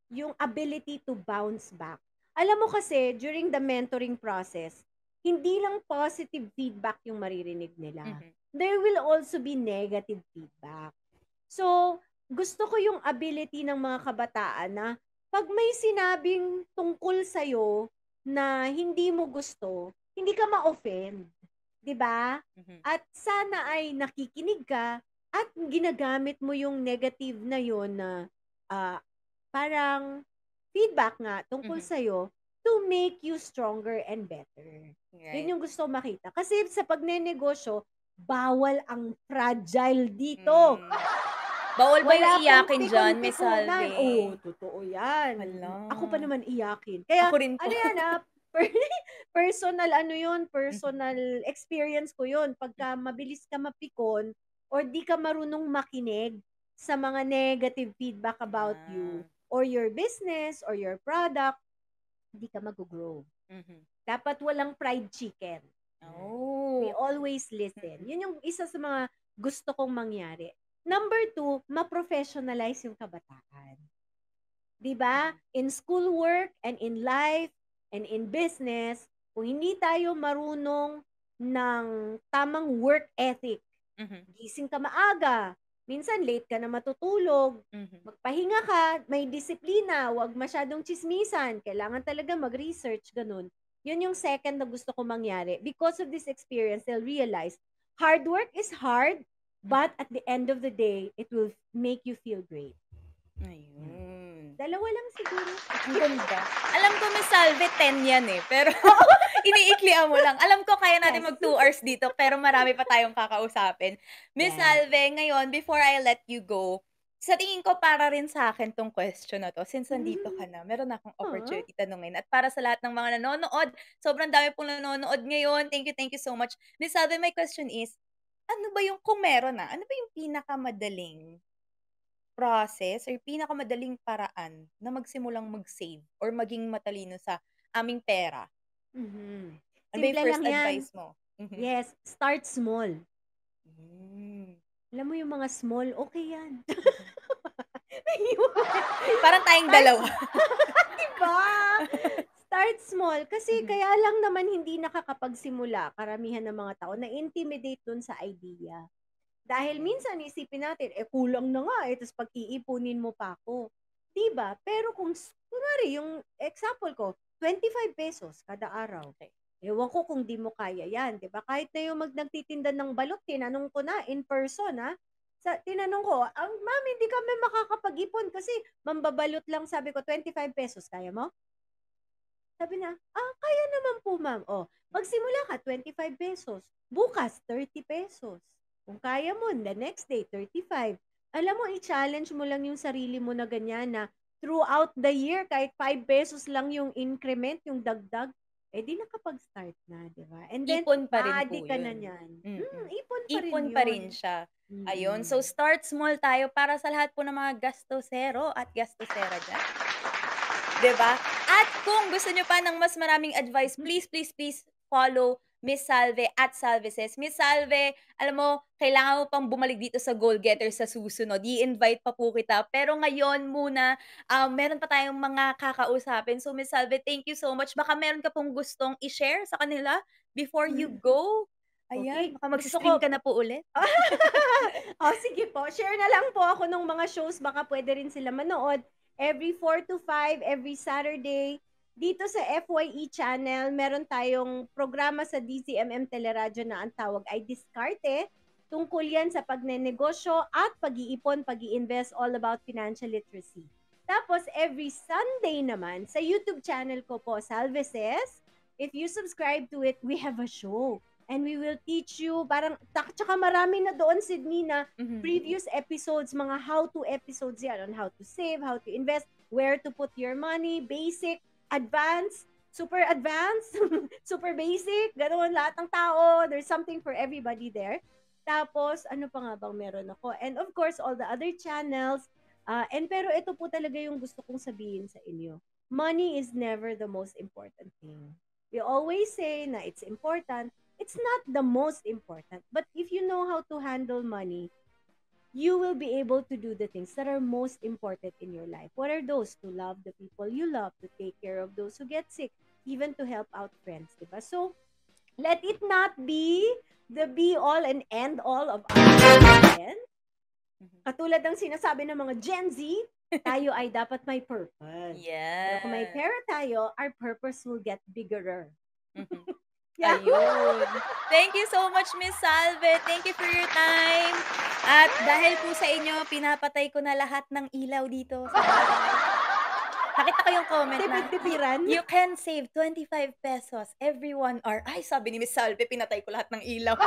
yung ability to bounce back. Alam mo kasi, during the mentoring process, hindi lang positive feedback yung maririnig nila.
Mhm.
There will also be negative feedback. So, gusto ko yung ability ng mga kabataan na pag may sinabing tungkol sa'yo na hindi mo gusto, hindi ka ma-offend. 'Di ba?
Mhm.
At sana ay nakikinig ka at ginagamit mo yung negative na yun na ah, parang feedback nga tungkol
Mhm.
sa'yo to make you stronger and better. Yun
Right.
yung gusto ko makita. Kasi sa pagnenegosyo, bawal ang fragile dito.
Mm. Bawal ba yung
Wala pong
iyakin diyan, Miss
pikon-pikunan. Oo,
Salve?
totoo yan. Ako pa
Hala.
naman iyakin. Kaya,
Ako rin po.
ano yan ah, per- personal ano yun,
Mhm.
personal experience ko yun. Pagka mabilis ka mapikon or di ka marunong makinig sa mga negative feedback about
Ah.
you or your business or your product, hindi ka mag-grow.
Mhm.
Dapat walang fried chicken. We
Oh.
always listen.
Mm.
Yun yung isa sa mga gusto kong mangyari. Number two, ma-professionalize yung kabataan. 'Di ba?
Mhm.
In schoolwork and in life and in business, kung hindi tayo marunong ng tamang work ethic,
Mhm.
gising ka maaga, minsan late ka na matutulog,
Mhm.
magpahinga ka, may disiplina, wag masyadong chismisan, kailangan talaga mag-research, ganun. Yun yung second na gusto ko mangyari. Because of this experience, they'll realize hard work is hard,
Mhm.
but at the end of the day, it will make you feel great. Yan.
Ayun.
Dalawa lang siguro.
Ang ganda. Alam ko, Miss Salve, ten yan eh. Pero
Oo.
iniiklian mo lang. Alam ko kaya natin
Yes.
mag two hours dito, pero marami pa tayong kakausapin. Miss
Yes.
Salve, ngayon, before I let you go, sa tingin ko para rin sa akin 'tong question na 'to, since nandito ka na, meron akong
Huh?
opportunity tanungin at para sa lahat ng mga nanonood, sobrang dami pong nanonood ngayon. Thank you, thank you so much. Miss Salve, my question is, ano ba yung kung meron na, ano ba yung pinakamadaling process or pinakamadaling paraan na magsimulang mag-save or maging matalino sa aming pera?
Mhm.
Ano ba yung
Simple
first
lang yan.
advice mo? Mhm.
Yes, start small.
Hmm.
Alam mo yung mga small, okay yan.
Mhm. Parang tayong
Start
dalawa.
'di ba? Start small kasi
Mhm.
kaya lang naman hindi nakakapagsimula karamihan ng mga tao na-intimidate dun sa idea. Dahil
Yes.
minsan isipin natin, eh kulang na nga eh, tapos pag-iipunin mo pa ako. 'Di ba? Pero kung s- kunwari yung example ko, twenty-five pesos kada araw.
Okey.
Ewan ko kung di mo kaya yan, 'di ba? Kahit na yung mag nagtitinda ng balot, tinanong ko na in person ha. Sa tinanong ko, ang ma'am, hindi kami makakapag-ipon kasi mambabalot lang, sabi ko, twenty-five pesos, kaya mo? Sabi na, ah, kaya naman po ma'am. Oh, magsimula ka, twenty-five pesos. Bukas, thirty pesos. Kung kaya mo, the next day, thirty-five. Alam mo, i-challenge mo lang yung sarili mo na ganyan na throughout the year, kahit five pesos lang yung increment, yung dagdag, eh di nakapag-start na, di ba? And then,
Ipon pa rin po
ma-addict ka na
yun.
niyan. Hmm,
Mm.
ipon pa rin
Ipon pa
yun.
rin siya. Ayun, so
Mm.
start small tayo para sa lahat po ng mga gastosero at gastosera diyan. 'Di ba? At kung gusto niyo pa ng mas maraming advice, please, please, please follow Miss Salve at Salveses. Miss Salve, alam mo, kailangan mo pang bumalik dito sa Goal Getter sa susunod. I-invite pa po kita. Pero ngayon muna, um, meron pa tayong mga kakausapin. So Miss Salve, thank you so much. Baka meron ka pong gustong i-share sa kanila before you go? Ayan,
Okay,
baka
gusto ko
mag-stream ka na po ulit.
oh, sige po. Share na lang po ako nung mga shows. Baka pwede rin sila manood. Every four to five, every Saturday. Dito sa F Y E channel, meron tayong programa sa D Z M M Teleradyo na ang tawag ay Diskarte. Tungkol yan sa pagnenegosyo at pag-iipon, pag invest all about financial literacy. Tapos, every Sunday naman, sa YouTube channel ko po, Salveses, if you subscribe to it, we have a show. And we will teach you, parang, tak- tsaka marami na doon, Sydney, na
Mhm.
previous episodes, mga how-to episodes yan on how to save, how to invest, where to put your money, basic, advanced, super advanced, super basic, ganoon, lahat ng tao, there's something for everybody there. Tapos, ano pa nga bang meron ako? And of course, all the other channels. Uh, and pero ito po talaga yung gusto kong sabihin sa inyo. Money is never the most important thing. We always say na it's important. It's not the most important. But if you know how to handle money, you will be able to do the things that are most important in your life. What are those? To love the people you love, to take care of those who get sick, even to help out friends, diba? So, let it not be the be-all and end-all of our life. Katulad ng sinasabi ng mga Gen Z, tayo ay dapat may purpose. Pero kung may
Yes.
pera tayo, our purpose will get bigger.
Mhm.
Yeah.
Ayun. Thank you so much, Miss Salve. Thank you for your time. At dahil po sa inyo, pinapatay ko na lahat ng ilaw dito sa bahay. Nakita ko yung comment na,
Tipid-tipiran.
you can save twenty-five pesos every one hour. Ay, sabi ni Miss Salve, pinatay ko lahat ng ilaw.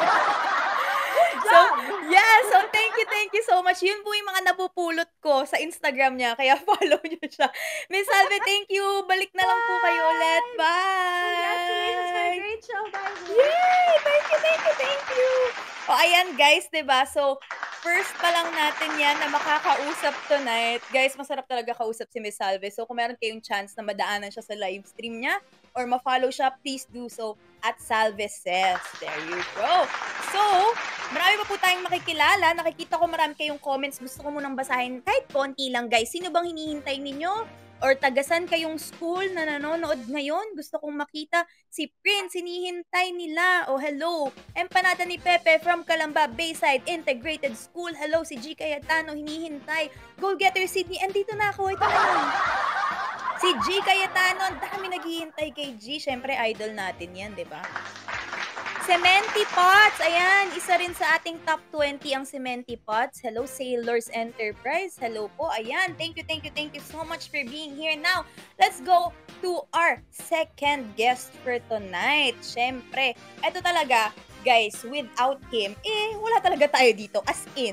So, yeah. So, thank you, thank you so much. Yun po yung mga napupulot ko sa Instagram niya. Kaya follow niyo siya. Miss Salve, thank you. Balik na lang po kayo ulit. Bye!
Congratulations for a great show, by the way.
Yay! Thank you, thank you, thank you. O, ayan guys, diba? So, first pa lang natin yan na makakausap tonight. Guys, masarap talaga kausap si Miss Salve. So, kung meron kayong chance na madaanan siya sa live stream niya or ma-follow siya, please do so at Salve Says. There you go. So, marami pa po tayong makikilala. Nakikita ko marami kayong comments. Gusto ko munang basahin kahit konti lang, guys. Sino bang hinihintay ninyo? Or tagasan kayong school na nanonood ngayon? Gusto kong makita si Prince, hinihintay nila. Oh, hello. Empanada ni Pepe from Calamba Bayside Integrated School. Hello, si G. Cayetano, hinihintay. Goal-getter Sydney, andito na ako. Ito na yun. Si G. Cayetano, ang dami naghihintay kay G. Siyempre, idol natin yan, di ba? Cementi Pots, ayan, isa rin sa ating top twenty ang Cementi Pots. Hello, Sailors Enterprise. Hello po, ayan. Thank you, thank you, thank you so much for being here. Now, let's go to our second guest for tonight. Siyempre, eto talaga, guys, without him, eh, wala talaga tayo dito. As in.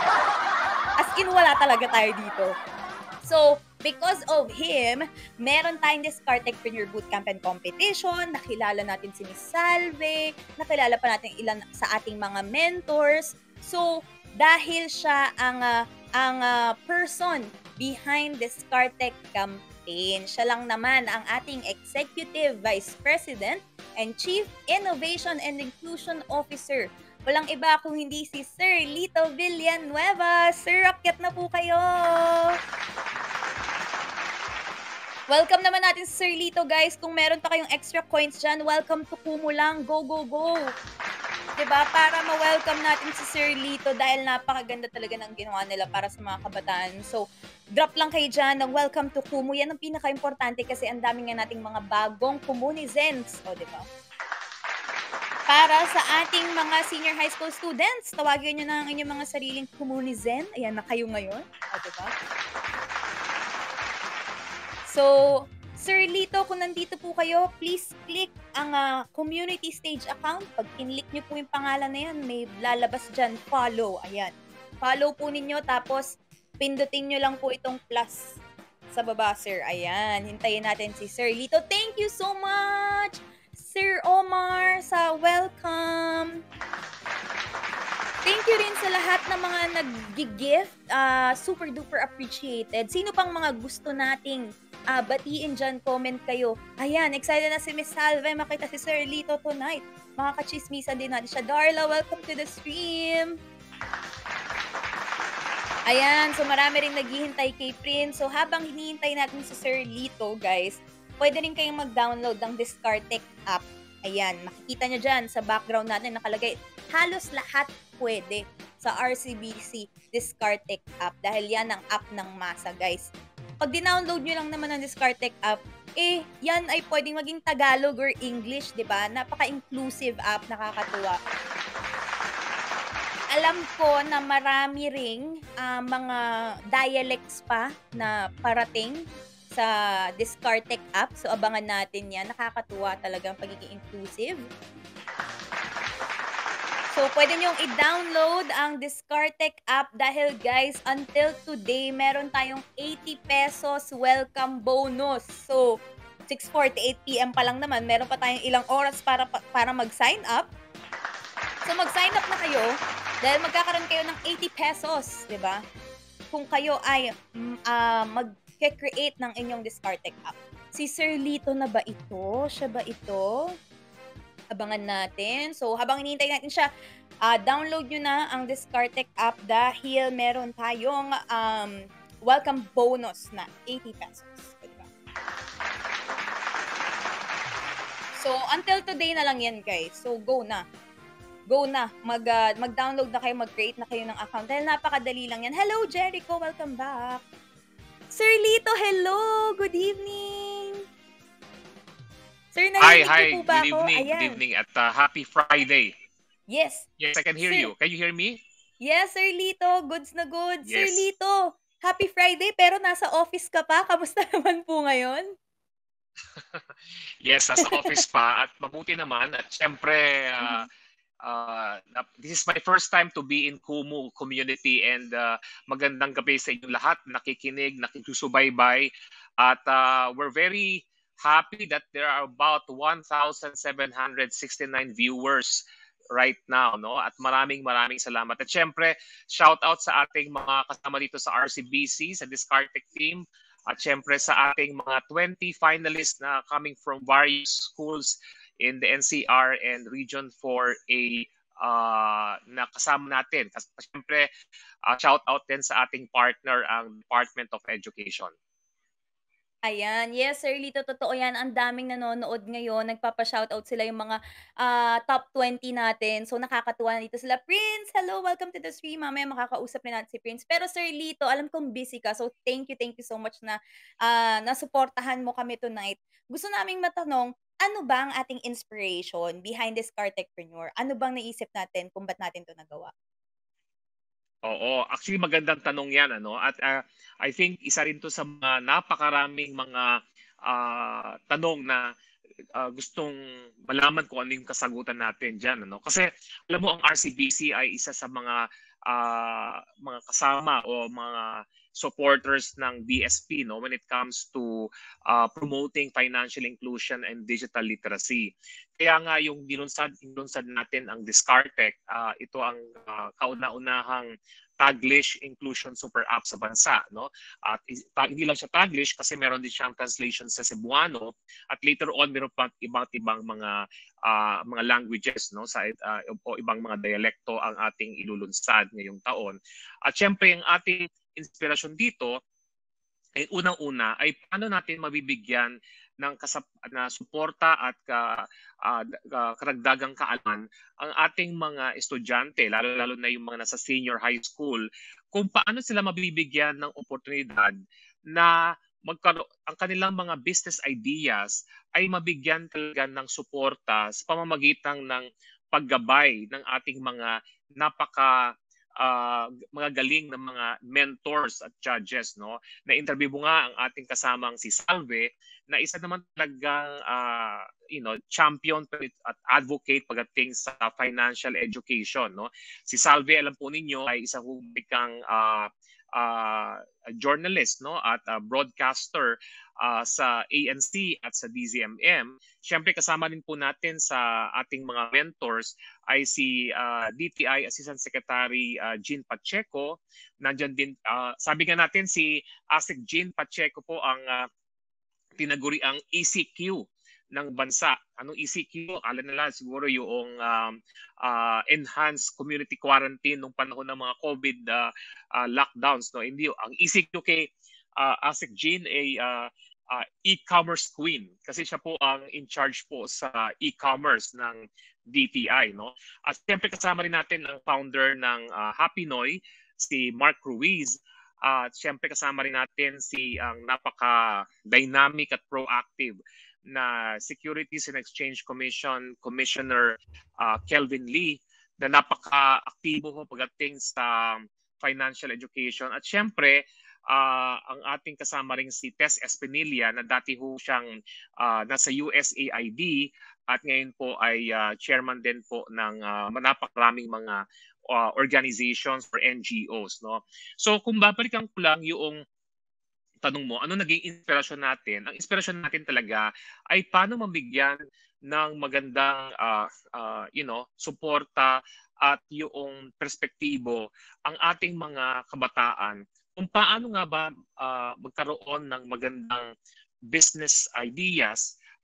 As in, wala talaga tayo dito. So, because of him, meron tayong Discartechpreneur Bootcamp and Competition, nakilala natin si Miss Salve, nakilala pa natin ilan sa ating mga mentors. So, dahil siya ang, uh, ang uh, person behind Discartech campaign, siya lang naman ang ating Executive Vice President and Chief Innovation and Inclusion Officer. Walang iba kung hindi si Sir Lito Villanueva. Sir, akyat na po kayo! Welcome naman natin si Sir Lito, guys. Kung meron pa kayong extra coins dyan, welcome to Kumu lang. Go, go, go! Diba? Para ma-welcome natin si Sir Lito dahil napakaganda talaga ng ginawa nila para sa mga kabataan. So, drop lang kayo dyan ng welcome to Kumu. Yan ang pinaka-importante kasi ang dami nga nating mga bagong Kumunizens. O, diba? Para sa ating mga senior high school students, tawagin nyo na ang inyong mga sariling Kumunizen. Ayan na kayo ngayon. O, diba? So, Sir Lito, kung nandito po kayo, please click ang uh, community stage account. Pag kinlik nyo po yung pangalan na yan, may lalabas dyan, follow. Ayan. Follow po ninyo, tapos pindutin nyo lang po itong plus sa baba, sir. Ayan. Hintayin natin si Sir Lito. Thank you so much, Sir Omar, sa welcome. Thank you rin sa lahat ng mga nag-gift. Uh, super duper appreciated. Sino pang mga gusto nating uh, batiin dyan? Comment kayo. Ayan, excited na si Miss Salve. Makita si Sir Lito tonight. Mga kachismisan din natin siya. Darla, welcome to the stream. Ayan, so marami rin naghihintay kay Prince. So habang hinihintay natin si Sir Lito, guys, pwede rin kayong mag-download ng Discartech app. Ayan, makikita nyo dyan sa background natin nakalagay. Halos lahat pwede sa R C B C Discartech app dahil yan ang app ng masa, guys. Pag dinownload nyo lang naman ang Discartech app, eh, yan ay pwedeng maging Tagalog or English, di ba? Napaka-inclusive app, nakakatuwa. Alam ko na marami ring uh, mga dialects pa na parating sa Discartech app. So, abangan natin yan. Nakakatuwa talaga ang pagiging inclusive. So, pwede nyong i-download ang Discartech app dahil, guys, until today, meron tayong eighty pesos welcome bonus. So, six forty-eight p m pa lang naman, meron pa tayong ilang oras para para mag-sign up. So, mag-sign up na kayo dahil magkakaroon kayo ng eighty pesos, di ba? Kung kayo ay uh, mag-create ng inyong Discartech app. Si Sir Lito na ba ito? Siya ba ito? Abangan natin. So, habang hinihintay natin siya, ah, download nyo na ang Discartec app dahil meron tayong um, welcome bonus na eighty pesos. Diba? So, until today na lang yan, guys. So, go na. Go na. Mag, uh, mag-download na kayo, mag-create na kayo ng account. Dahil napakadali lang yan. Hello, Jericho. Welcome back. Sir Lito, hello. Good evening. Sir,
Hi,
narinig
hi.
niyo po ba
Good
ako?
evening. Good
Ayan.
evening at uh, happy Friday.
Yes.
Yes, I can hear
Sir,
you. Can you hear me?
yes, Sir Lito. Goods na goods. Sir
Yes.
Lito, happy Friday pero nasa office ka pa. Kamusta naman po ngayon?
Yes, nasa office pa at mabuti naman. At syempre, uh,
Mhm.
uh, na- this is my first time to be in Kumu community and uh, magandang gabi sa inyong lahat. Nakikinig, nakikusubaybay. At uh, we're very happy that there are about one thousand seven hundred sixty-nine viewers right now, no? At maraming maraming salamat. At syempre, shout out sa ating mga kasama dito sa R C B C, sa Discartec team. At syempre sa ating mga twenty finalists na coming from various schools in the N C R and Region four A uh, na kasama natin. Kasi syempre, uh, shout out din sa ating partner, ang Department of Education.
Ayan. Yes, Sir Lito, totoo yan. Ang daming nanonood ngayon. Nagpapa-shoutout sila yung mga ah, top twenty natin. So, nakakatuwa dito sila. Prince, hello, welcome to the stream. Mamaya makakausap na natin si Prince. Pero Sir Lito, alam kong busy ka. So, thank you, thank you so much na ah, nasuportahan mo kami tonight. Gusto naming matanong, ano ba ang ating inspiration behind this Cartechpreneur? Ano bang naisip natin kung ba't natin to nagawa?
Oo, actually magandang tanong 'yan ano at uh, I think isa rin 'to sa mga napakaraming mga ah, tanong na ah, gustong malaman kung ano yung kasagutan natin diyan ano. Kasi alam mo ang R C B C ay isa sa mga ah, mga kasama o mga supporters ng D S P no when it comes to ah, promoting financial inclusion and digital literacy. Kaya nga yung dinunsad, dinunsad natin ang Discartec, ah, ito ang ah, kauna-unahang Taglish Inclusion Super App sa bansa. No? At is- ta- hindi lang siya Taglish kasi meron din siyang translation sa Cebuano at later on meron pa iba't ibang mga ah, mga languages no sa ah, o ibang mga dialekto ang ating ilulunsad ngayong taon. At syempre ang ating inspirasyon dito ay unang-una ay paano natin mabibigyan ng kasap na suporta at ka, ah, d- ka- karagdagang kaalaman ang ating mga estudyante, lalo-lalo na yung mga nasa senior high school, kung paano sila mabibigyan ng oportunidad na magkaro ang kanilang mga business ideas ay mabigyan talaga ng suporta sa pamamagitan ng paggabay ng ating mga napaka ah, mga galing na mga mentors at judges no na interview mo nga ang ating kasamang si Salve na isa naman talagang ah, you know champion at advocate pagdating sa financial education no si Salve alam po ninyo ay isang hubikang ah, ah, journalist no at ah, broadcaster ah, sa A N C at sa D Z M M. Siyempre kasama din po natin sa ating mga mentors ay si ah, D T I Assistant Secretary ah, Jean Pacheco. Nandiyan din, ah, sabi nga natin si ASIC Jean Pacheco po ang ah, tinaguri ang E C Q ng bansa. Anong E C Q? Akala nila siguro yung um, ah, enhanced community quarantine nung panahon ng mga COVID ah, ah, lockdowns. No? Hindi, ang E C Q kay ah, ASIC Jean ay ah, ah, e-commerce queen kasi siya po ang in charge po sa e-commerce ng D T I. No? At siyempre kasama rin natin ang founder ng ah, Happy Noy, si Mark Ruiz. At siyempre kasama rin natin si ang napaka-dynamic at proactive na Securities and Exchange Commission Commissioner ah, Kelvin Lee na napaka-aktibo ho pagdating sa financial education. At siyempre, ah, ang ating kasama rin si Tess Espinilla na dati ho siyang ah, nasa U S A I D at ngayon po ay ah, chairman din po ng uh, napakaraming mga ah, organizations or N G Os. No? So kung babalikan ko lang yung tanong mo, ano naging inspirasyon natin? Ang inspirasyon natin talaga ay paano mabigyan ng magandang ah, ah, you know, suporta at yung perspektibo ang ating mga kabataan kung paano nga ba ah, magkaroon ng magandang business ideas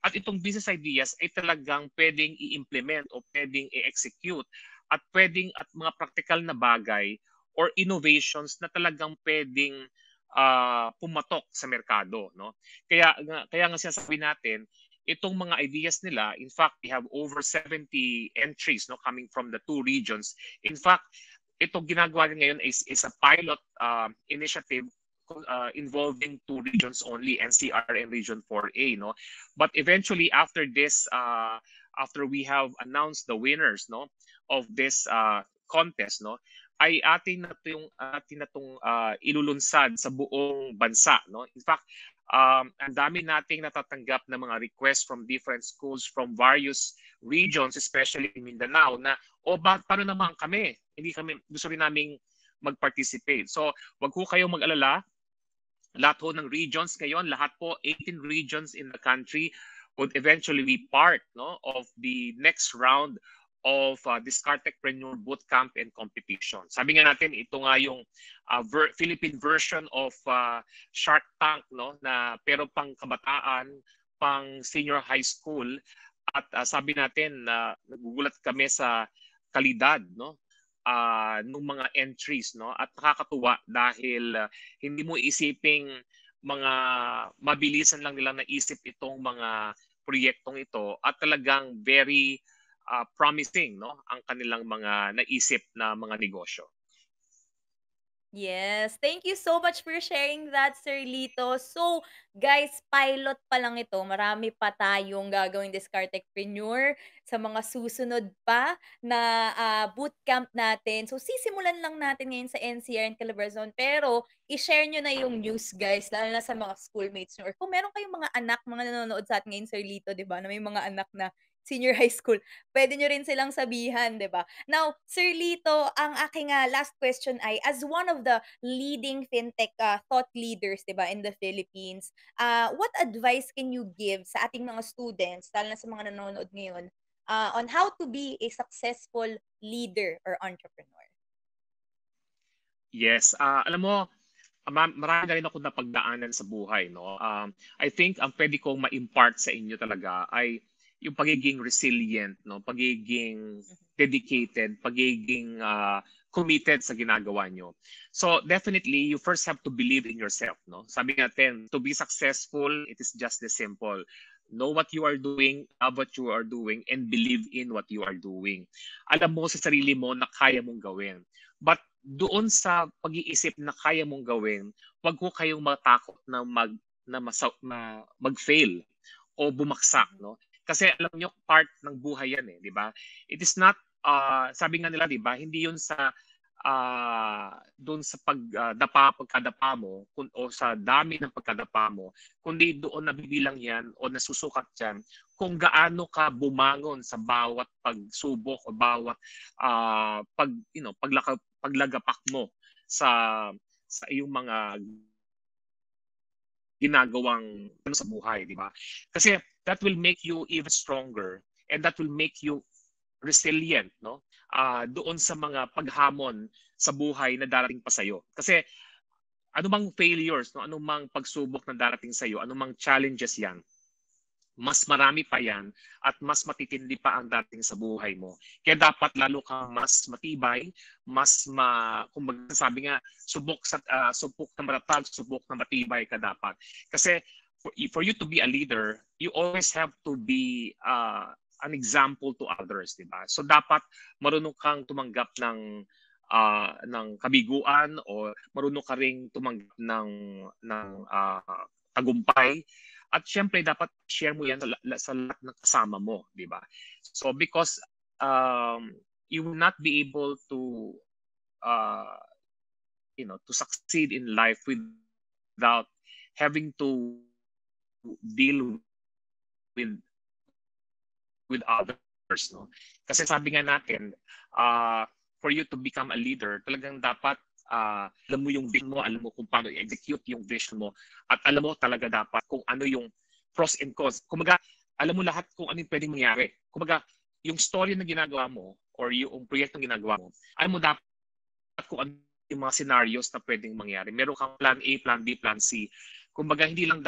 At itong business ideas ay talagang pwedeng i-implement o pwedeng i-execute at pwedeng at mga practical na bagay or innovations na talagang pwedeng uh, pumatok sa merkado, no? Kaya nga kaya nga sinasabi natin itong mga ideas nila, in fact, we have over seventy entries no coming from the two regions. In fact, itong ginagawa ngayon is is a pilot uh, initiative uh, involving two regions only, N C R and Region four A, no. But eventually, after this, uh, after we have announced the winners, no, of this uh, contest, no, ay atin na yung atin na tong uh, ilulunsad sa buong bansa, no. In fact, um, ang dami nating natatanggap na mga requests from different schools from various regions, especially in Mindanao, na o ba paano naman kami? Hindi kami gusto rin naming mag-participate. So, wag ko kayong mag-alala. Lahat po ng regions ngayon, lahat po eighteen regions in the country would eventually be part, no, of the next round of uh, this Cartechpreneur Bootcamp and Competition. Sabi nga natin, ito nga yung uh, ver Philippine version of uh, Shark Tank, no, na pero pang kabataan, pang senior high school. At uh, sabi natin na uh, nagugulat kami sa kalidad, no, uh, ng mga entries, no, at nakakatuwa dahil uh, hindi mo isiping mga mabilisan lang nilang naisip itong mga proyektong ito at talagang very uh, promising, no, ang kanilang mga naisip na mga negosyo.
Yes, thank you so much for sharing that, Sir Lito. So, guys, pilot pa lang ito. Marami pa tayong gagawing Discartechpreneur sa mga susunod pa na uh, bootcamp natin. So, sisimulan lang natin ngayon sa N C R and Calabarzon. Pero, i-share nyo na yung news, guys, lalo na sa mga schoolmates nyo. Or kung meron kayong mga anak, mga nanonood sa atin ngayon, Sir Lito, di ba, na may mga anak na senior high school, pwede nyo rin silang sabihan, di ba? Now, Sir Lito, ang aking uh, last question ay, as one of the leading fintech uh, thought leaders, di ba, in the Philippines, uh, what advice can you give sa ating mga students, lalo na sa mga nanonood ngayon, uh, on how to be a successful leader or entrepreneur?
Yes, uh, alam mo, marami na rin ako napagdaanan sa buhay, no? Um, I think ang pwede kong ma-impart sa inyo talaga ay yung pagiging resilient, no, pagiging dedicated, pagiging uh, committed sa ginagawa nyo. So definitely, you first have to believe in yourself, no. Sabi natin, to be successful, it is just this simple. Know what you are doing, love what you are doing, and believe in what you are doing. Alam mo sa sarili mo na kaya mong gawin. But doon sa pag-iisip na kaya mong gawin, wag ko kayong matakot na mag na masaw, na mag-fail o bumaksak, no. Kasi alam nyo, part ng buhay yan eh, di ba? It is not, uh, sabi nga nila, di ba, hindi yun sa, uh, doon sa pagdapa, uh, pagkadapa mo, kun, o sa dami ng pagkadapa mo, kundi doon nabibilang yan o nasusukat yan kung gaano ka bumangon sa bawat pagsubok o bawat uh, pag, you know, paglaka, paglagapak mo sa, sa iyong mga ginagawang ano sa buhay, di ba? Kasi that will make you even stronger and that will make you resilient, no? Uh, doon sa mga paghamon sa buhay na darating pa sa'yo. Kasi anumang failures, no? Anumang pagsubok na darating sa'yo, anumang challenges yan, mas marami pa yan at mas matitindi pa ang dating sa buhay mo. Kaya dapat lalo kang mas matibay, mas ma, kung sabi nga, subok sa uh, subok na matatag, subok na matibay ka dapat. Kasi for, for you to be a leader, you always have to be uh, an example to others, di ba? So dapat marunong kang tumanggap ng uh, ng kabiguan o marunong ka ring tumanggap ng ng uh, tagumpay. At syempre, dapat share mo yan sa, sa lahat ng kasama mo, di ba? So, because um, you will not be able to, uh, you know, to succeed in life without having to deal with with others, no? Kasi sabi nga natin, uh, for you to become a leader, talagang dapat Uh, alam mo yung vision mo, alam mo kung paano i-execute yung vision mo, at alam mo talaga dapat kung ano yung pros and cons. Kumaga, alam mo lahat kung ano yung pwedeng mangyari. Kumaga, yung story na ginagawa mo or yung proyektong ginagawa mo, alam mo dapat kung ano yung mga scenarios na pwedeng mangyari. Meron kang plan A, plan B, plan C. Kumbaga, hindi lang dapat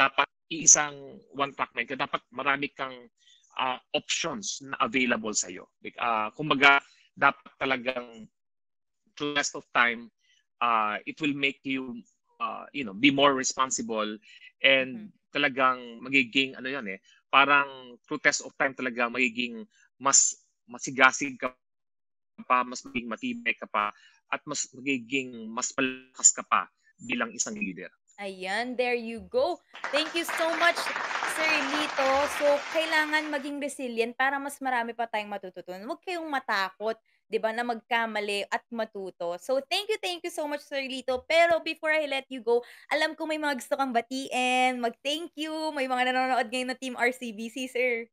iisang one-track mind ka. Dapat marami kang uh, options na available sa'yo. Uh, kumbaga, dapat talagang through the rest of time, uh, it will make you, uh, you know, be more responsible and mm-hmm. talagang magiging, ano yan eh, parang through test of time talaga magiging mas masigasig ka pa, mas magiging matibay ka pa, at mas magiging mas malakas ka pa bilang isang leader.
Ayan, there you go. Thank you so much, Sir Lito. So, kailangan maging resilient para mas marami pa tayong matututunan. Huwag kayong matakot, 'di ba, na magkamali at matuto. So, thank you, thank you so much, Sir Lito. Pero before I let you go, alam ko may mga gusto kang batiin, mag-thank you, may mga nanonood ngayon na Team R C B C, sir.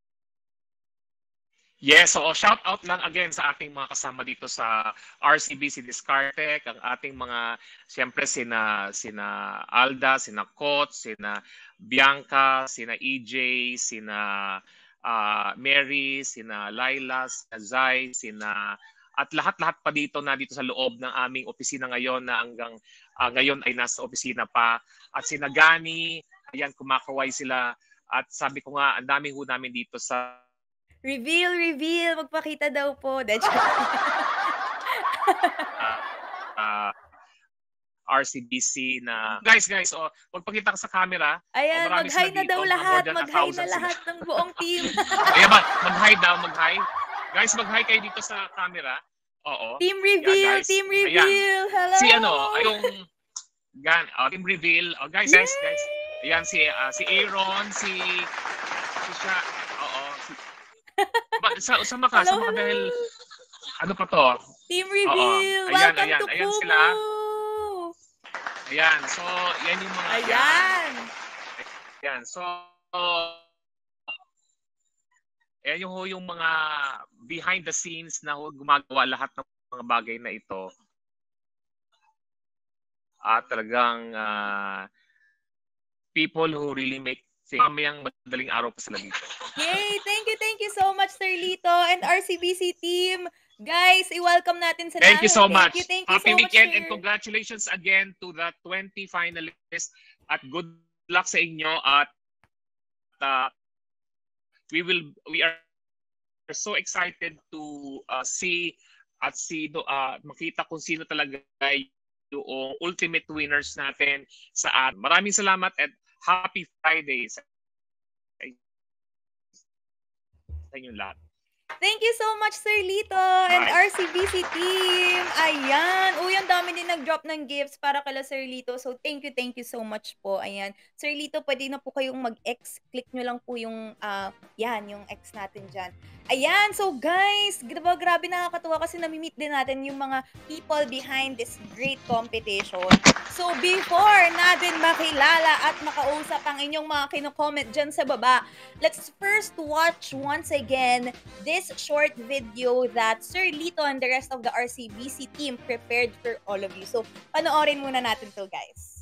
Yes, so shout out lang again sa ating mga kasama dito sa R C B C Discartec, ang ating mga, siyempre sina, sina Alda, sina Kot, sina Bianca, sina E J, sina uh, Mary, sina Laila, sina Zai, sina, at lahat-lahat pa dito na dito sa loob ng aming opisina ngayon na hanggang uh, ngayon ay nasa opisina pa. At sina Gani, ayan, kumakaway sila. At sabi ko nga, ang dami ho namin dito sa
Reveal, reveal. Magpakita daw po. That's
uh, uh, R C B C na guys, guys, oh, magpakita ka sa camera.
Ayan,
oh,
mag-hi na daw lahat. Mag-hi na lahat ng buong team.
Ayan ba, mag-hi daw, mag-hi. Guys, mag-hi kayo dito sa camera. Oo.
Team reveal, yeah, team reveal. Ayan. Hello.
Si ano, yung gan, oh, team reveal. Oh, guys, guys, guys. Ayan si uh, si Aaron, si si siya, oo, si sa usama ka sa mga dahil ano pa to?
Team reveal. Oo. Ayan, welcome ayan, to ayan Kumu. Sila.
Ayan, so yan yung mga
ayan. Ayan,
ayan so ayan yung yung mga behind the scenes na gumagawa lahat ng mga bagay na ito. At talagang uh, people who really make mamayang madaling araw pa sila dito.
Yay! Thank you, thank you so much, Sir Lito and R C B C team. Guys, i-welcome natin sa
Thank you so
thank
much.
You, thank you
Happy
so
weekend
much,
and congratulations again to the twenty finalists at good luck sa inyo at uh, we will we are so excited to uh, see at see uh, makita kung sino talaga yung ultimate winners natin sa ad. Maraming salamat at happy Friday sa inyong lahat.
Thank you so much, Sir Lito and R C B C team. Ayan. Uy, ang dami din nag-drop ng gifts para kala Sir Lito. So, thank you, thank you so much po. Ayan. Sir Lito, pwede na po kayong mag-X. Click nyo lang po yung, uh, yan, yung X natin dyan. Ayan. So, guys, diba, grabe nakakatuwa kasi nami-meet din natin yung mga people behind this great competition. So, before natin makilala at makausap ang inyong mga kino-comment dyan sa baba, let's first watch once again this short video that Sir Lito and the rest of the R C B C team prepared for all of you. So, panoorin muna natin to, guys.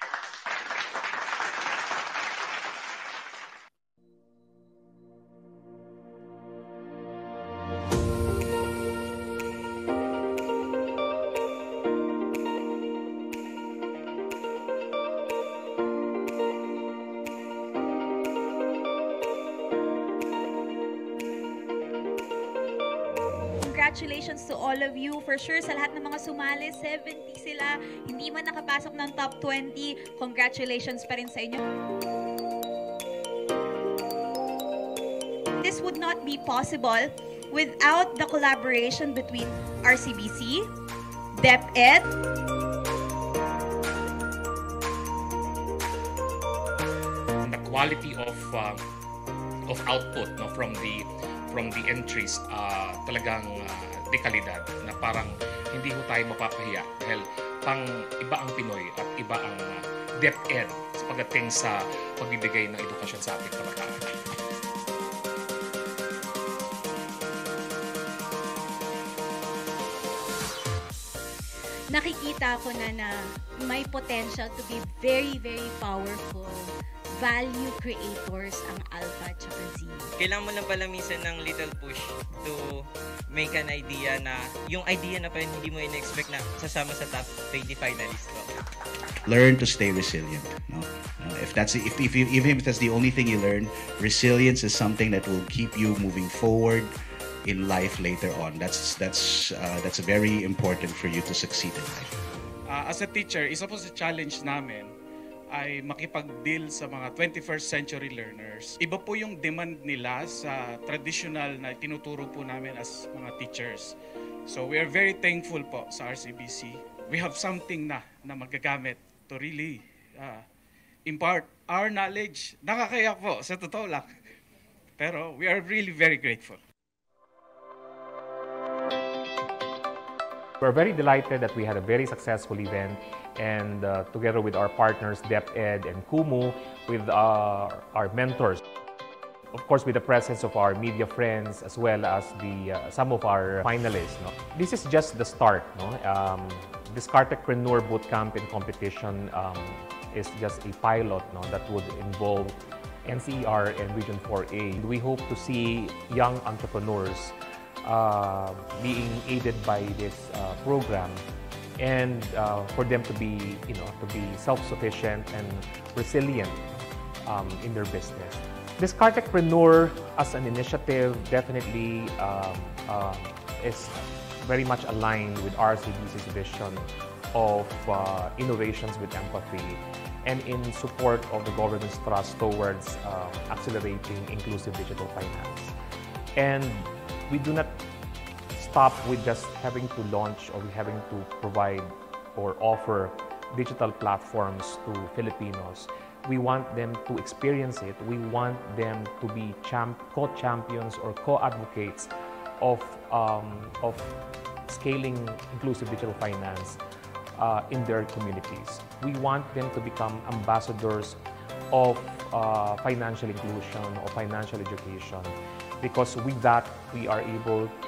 Congratulations to all of you. For sure, sa lahat ng mga sumali, seventy sila. Hindi man nakapasok ng top twenty. Congratulations pa rin sa inyo. This would not be possible without the collaboration between R C B C, DepEd,
the quality of uh, of output no from the from the entries uh, talagang uh, dekalidad na parang hindi ho tayo mapapahiya dahil pang iba ang Pinoy at iba ang uh, DepEd sa pagdating sa pagbibigay ng edukasyon sa ating kabataan.
Nakikita ko na na may potential to be very, very powerful value creators ang Alpha at Z.
Kailangan mo lang pala minsan ng little push to make an idea na, yung idea na pa rin hindi mo in-expect na sasama sa top twenty finalist ko.
Learn to stay resilient. No? Uh, if that's if, if you, even if that's the only thing you learn, resilience is something that will keep you moving forward in life later on. That's that's uh, that's very important for you to succeed in life.
Uh, as a teacher, isa po sa challenge namin ay makipag-deal sa mga twenty-first century learners. Iba po yung demand nila sa traditional na tinuturo po namin as mga teachers. So we are very thankful po sa R C B C. We have something na na magagamit to really uh, impart our knowledge. Nakakaya po, sa totoo lang. Pero we are really very grateful.
We're very delighted that we had a very successful event, and uh, together with our partners DepEd and Kumu, with uh, our mentors, of course with the presence of our media friends as well as the uh, some of our finalists. No? This is just the start. No? Um, this Cartechpreneur Bootcamp and Competition um, is just a pilot, no, that would involve N C E R and Region four A. We hope to see young entrepreneurs Uh, being aided by this uh, program, and uh, for them to be, you know, to be self-sufficient and resilient um, in their business. This Cartechpreneur as an initiative definitely um, uh, is very much aligned with R C B C's vision of uh, innovations with empathy, and in support of the government's thrust towards uh, accelerating inclusive digital finance. And we do not stop with just having to launch or having to provide or offer digital platforms to Filipinos. We want them to experience it. We want them to be champ co-champions or co-advocates of, um, of scaling inclusive digital finance uh, in their communities. We want them to become ambassadors of uh, financial inclusion or financial education, because with that, we are able to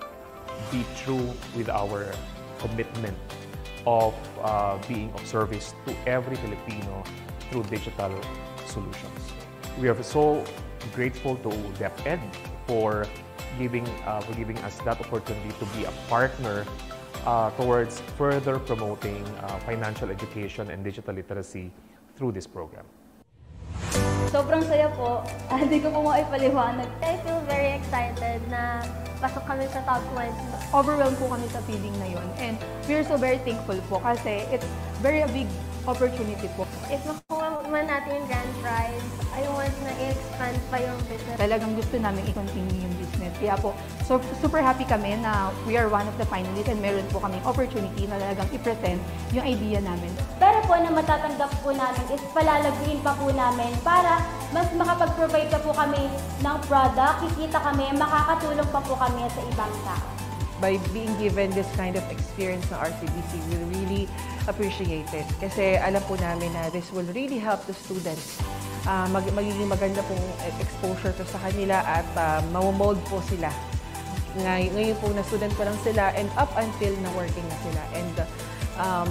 be true with our commitment of uh, being of service to every Filipino through digital solutions. We are so grateful to DepEd for giving, uh, for giving us that opportunity to be a partner uh, towards further promoting uh, financial education and digital literacy through this program.
Sobrang saya po. Hindi ko po maipaliwanag. I feel very excited na pasok kami sa top twenty.
Overwhelmed po kami sa feeling na yun. And we're so very thankful po kasi it's very a big opportunity po.
If makuha man natin yung grand prize, I want na i-expand pa yung business.
Talagang gusto namin i-continue yung business. Kaya po, so, super happy kami na we are one of the finalists and meron po kaming opportunity na talagang i-present yung idea namin.
Pero po na matatanggap po namin is palalagyan pa po namin para mas makapag-provide pa po kami ng product, kikita kami, makakatulong pa po kami sa ibang tao.
By being given this kind of experience ng R C B C, we really appreciate it. Kasi alam po namin na this will really help the students. Uh, mag magiging maganda pong exposure to sa kanila at uh, mamomold po sila. Ngay ngayon po na student pa lang sila and up until na working na sila. And um,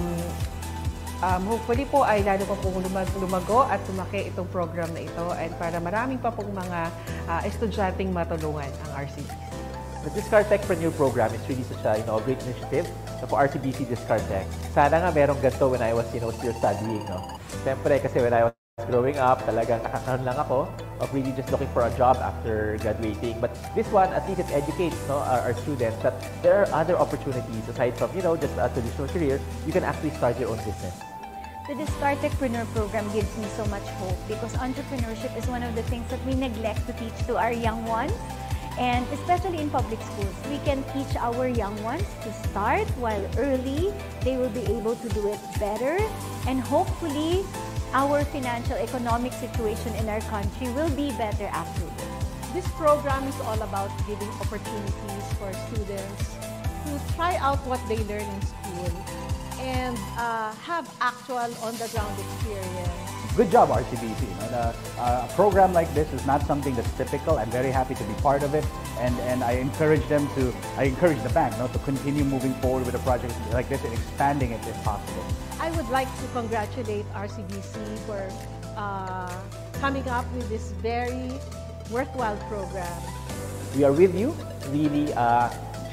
um, hopefully po ay lalo pa pong lumago at lumaki itong program na ito and para maraming pa pong mga uh, estudyanteng matulungan ang R C B C.
The Cartechpreneur program is really such a, you know, a great initiative for R C B C Cartech. Sana nga merong ganito when I was, you know, still studying, no? Siyempre, kasi when I was growing up, talagang nakakaroon lang ako of really just looking for a job after graduating. But this one, at least it educates, no, our, our students that there are other opportunities aside from, you know, just a traditional career. You can actually start your own business.
The Cartechpreneur program gives me so much hope because entrepreneurship is one of the things that we neglect to teach to our young ones. And especially in public schools, we can teach our young ones to start while early. They will be able to do it better. And hopefully, our financial economic situation in our country will be better afterwards.
This program is all about giving opportunities for students to try out what they learn in school and uh, have actual on-the-ground experience.
Good job, R C B C. You know, the, uh, a program like this is not something that's typical. I'm very happy to be part of it, and and I encourage them to. I encourage the bank, you know, to continue moving forward with a project like this and expanding it if possible.
I would like to congratulate R C B C for uh, coming up with this very worthwhile program.
We are with you, really uh,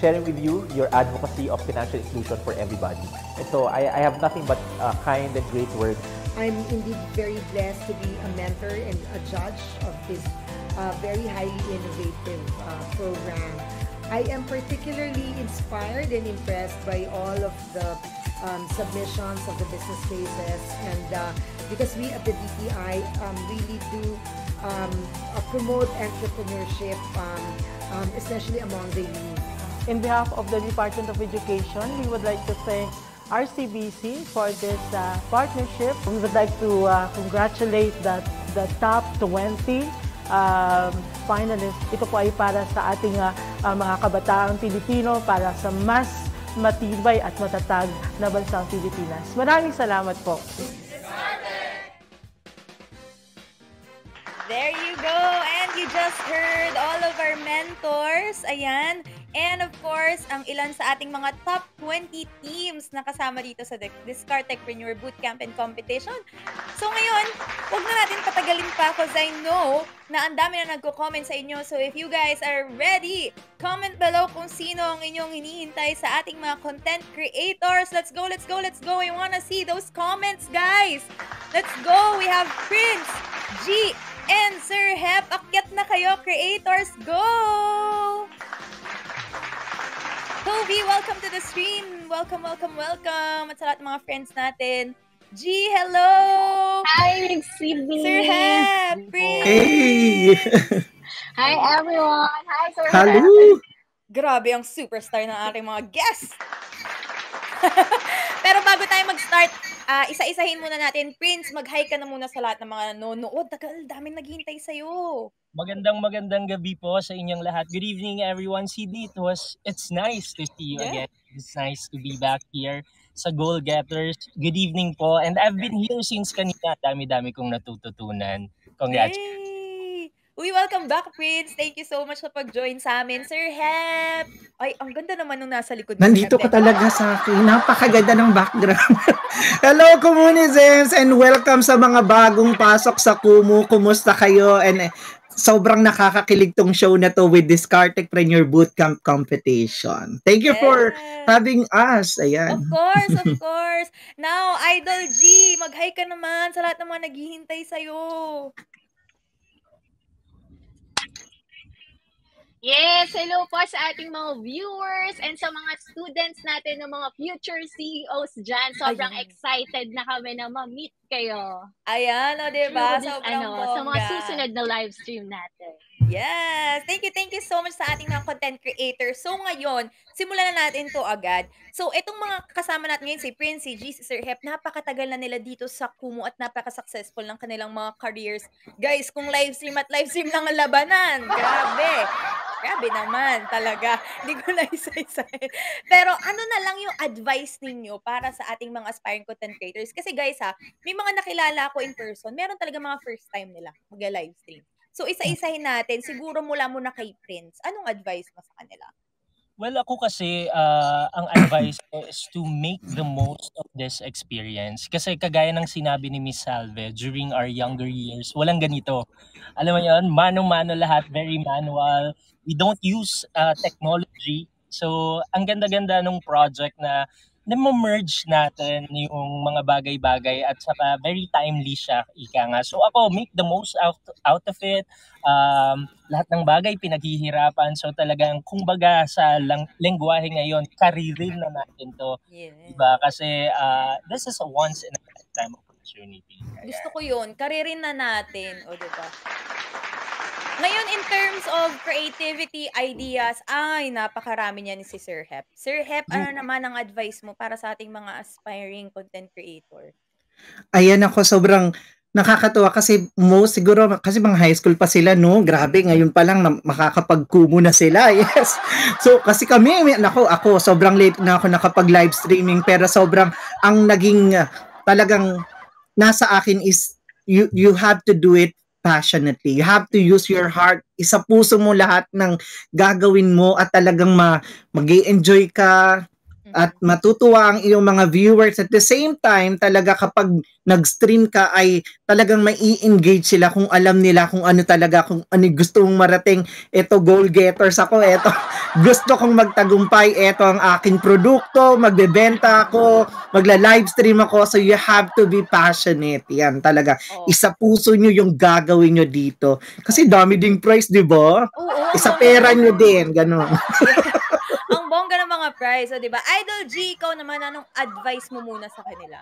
sharing with you your advocacy of financial inclusion for everybody. And so I, I have nothing but uh, kind and great words.
I'm indeed very blessed to be a mentor and a judge of this uh, very highly innovative uh, program. I am particularly inspired and impressed by all of the um, submissions of the business cases, and uh, because we at the D T I um, really do um, uh, promote entrepreneurship, um, um, especially among the youth.
In behalf of the Department of Education, we would like to thank R C B C for this uh, partnership. We would like to uh, congratulate the, the top twenty um, finalists. Ito po ay para sa ating uh, uh, mga kabataang Pilipino, para sa mas matibay at matatag na bansang Pilipinas. Maraming salamat po.
There you go. And you just heard all of our mentors. Ayan. And of course, ang ilan sa ating mga top twenty teams na kasama dito sa Discartechpreneur Bootcamp and Competition. So ngayon, huwag na natin patagalin pa because I know na ang dami na nagko-comment sa inyo. So if you guys are ready, comment below kung sino ang inyong hinihintay sa ating mga content creators. Let's go, let's go, let's go. I wanna see those comments, guys. Let's go. We have Prince, G, and Sir Hep. Akyat na kayo, creators. Go! Toby, welcome to the stream. Welcome, welcome, welcome. At sa lahat ng mga friends natin. G, hello!
Hi, Sydney!
Sir Hep! Prince!
Hey! Hi, everyone! Hi, Sir
Hello!
Hep!
Grabe ang superstar ng ating mga guests! Pero bago tayo mag-start, uh, isa-isahin muna natin. Prince, mag-hi ka na muna sa lahat ng mga nanonood. Tagal, daming naghihintay sa'yo.
Magandang magandang gabi po sa inyong lahat. Good evening, everyone. Sydney, it was, it's nice to see you
Yeah.
again. It's nice to be back here sa Goal Getters. Good evening po. And I've been here since kanina. Dami-dami kong natututunan. Congrats.
Hey! Uy, welcome back, Prince. Thank you so much sa pag-join sa amin. Sir Hep! Ay, ang ganda naman nung nasa likod. ni
Nandito
Sir
ka
Hep.
talaga sa akin. Napakaganda ng background. Hello, Communisms, and welcome sa mga bagong pasok sa Kumu. Kumusta kayo? And eh, sobrang nakakakilig tong show na to with this Discartechpreneur Bootcamp Competition. Thank you for having us. Ayan.
Of course, of course. Now, Idol G, mag-hi ka naman sa lahat ng mga naghihintay sa'yo.
Yes, hello po sa ating mga viewers and sa mga students natin ng mga future C E Os dyan. Sobrang
Ayan.
excited na kami na ma-meet kayo.
Ayan, o diba?
Through this,
Sobrang
ano, sa mga
bongga.
susunod na live stream natin.
Yes! Thank you, thank you so much sa ating mga content creators. So ngayon, simulan na natin to agad. So itong mga kasama natin ngayon, si Prince, si G, si Sir Hep, napakatagal na nila dito sa Kumu at napaka-successful ng kanilang mga careers. Guys, kung live stream at live stream lang ang labanan, grabe! Grabe naman, talaga. Hindi ko na isa-isahin. Pero ano na lang yung advice ninyo para sa ating mga aspiring content creators? Kasi guys ha, may mga nakilala ako in person, meron talaga mga first time nila mag-live stream. So isa-isahin natin, siguro mula muna kay Prince. Anong advice mo sa kanila?
Well, ako kasi, uh, ang advice ko is to make the most of this experience. Kasi kagaya ng sinabi ni Miss Salve, during our younger years, walang ganito. Alam mo yun, mano-mano lahat, very manual. We don't use uh, technology. So, ang ganda-ganda ng project na na-merge natin yung mga bagay-bagay at saka very timely siya, ika nga. So ako, make the most out, out of it. Um, lahat ng bagay pinaghihirapan. So talagang, kumbaga sa lang, lengguwahe ngayon, karirin na natin to.
Yeah.
Diba? Kasi uh, this is a once in a lifetime opportunity. Kaya,
Gusto ko yun. Karirin na natin. O, diba? Ngayon, in terms of creativity, ideas, ay, napakarami niya ni si Sir Hep. Sir Hep, ano naman ang advice mo para sa ating mga aspiring content creator?
Ayan ako, sobrang nakakatuwa kasi most siguro, kasi mga high school pa sila, no? Grabe, ngayon pa lang na makakapag-kumu na sila. Yes. So, kasi kami, nako, ako, sobrang late na ako nakapag-live streaming, pero sobrang, ang naging uh, talagang nasa akin is, you, you have to do it passionately. You have to use your heart. Isa puso mo lahat ng gagawin mo at talagang ma mag-enjoy ka at matutuwa ang iyong mga viewers. At the same time, talaga kapag nag-stream ka ay talagang mai engage sila kung alam nila kung ano talaga, kung ano gusto mong marating. Ito, goal getters ako. Ito, gusto kong magtagumpay. Ito ang aking produkto. Magbebenta ako. Magla-livestream ako. So you have to be passionate. Yan talaga. Isa puso nyo yung gagawin nyo dito. Kasi dami ding price, di ba? Isa pera nyo din. Ganon.
Ang bongga ng mga prize, so, di ba? Idol G, ikaw naman, anong advice mo muna sa kanila?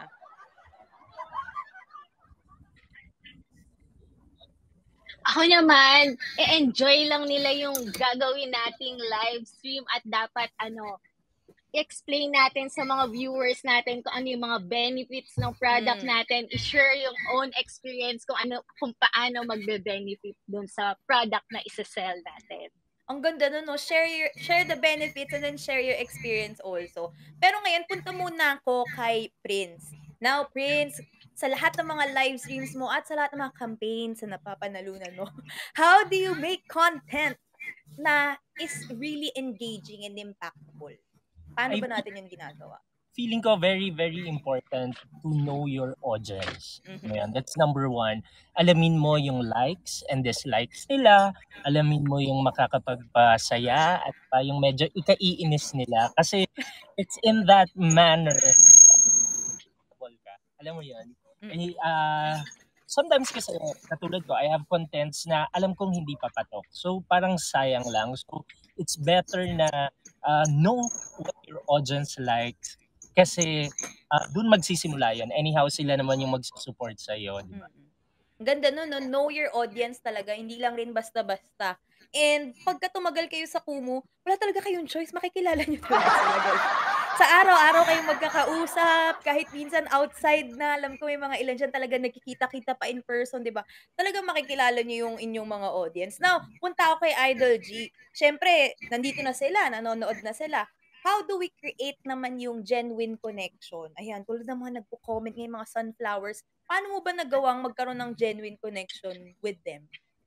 Ako naman, e-enjoy lang nila yung gagawin nating live stream at dapat ano, i-explain natin sa mga viewers natin kung ano yung mga benefits ng product
Mm.
natin, i-share yung own experience kung ano kung paano magbe-benefit dun sa product na isa-sell natin.
Ang ganda nun, no? Share, your, share the benefits and then share your experience also. Pero ngayon, punta muna ako kay Prince. Now, Prince, sa lahat ng mga live streams mo at sa lahat ng mga campaigns na napapanalunan mo, how do you make content na is really engaging and impactful? Paano
I-
ba natin yung ginagawa?
Feeling ko very, very important to know your audience.
Mhm.
Ayan, that's number one. Alamin mo yung likes and dislikes nila. Alamin mo yung makakapagpasaya at pa yung medyo ikaiinis nila. Kasi it's in that manner ka. Alam mo yun? Eh, ah, sometimes kasi, katulad ko, I have contents na alam kong hindi papatok. So, parang sayang lang. So, it's better na uh, know what your audience likes. Kasi uh, dun magsisimula yan. Anyhow, sila naman yung magsusupport sa'yo. Di ba?
Ang ganda nun, no? Know your audience talaga. Hindi lang rin basta-basta. And pagka tumagal kayo sa Kumu, wala talaga kayong choice. Makikilala nyo talaga sila, guys. Sa araw-araw kayong magkakausap, kahit minsan outside na, alam ko may mga ilan dyan talaga nagkikita-kita pa in person, di ba? Talagang makikilala nyo yung inyong mga audience. Now, punta ako kay Idol G. Siyempre, nandito na sila, nanonood na sila. How do we create naman yung genuine connection? Ayan, tulad ng mga nagpo-comment ngayon, mga sunflowers. Paano mo ba nagawang magkaroon ng genuine connection with them?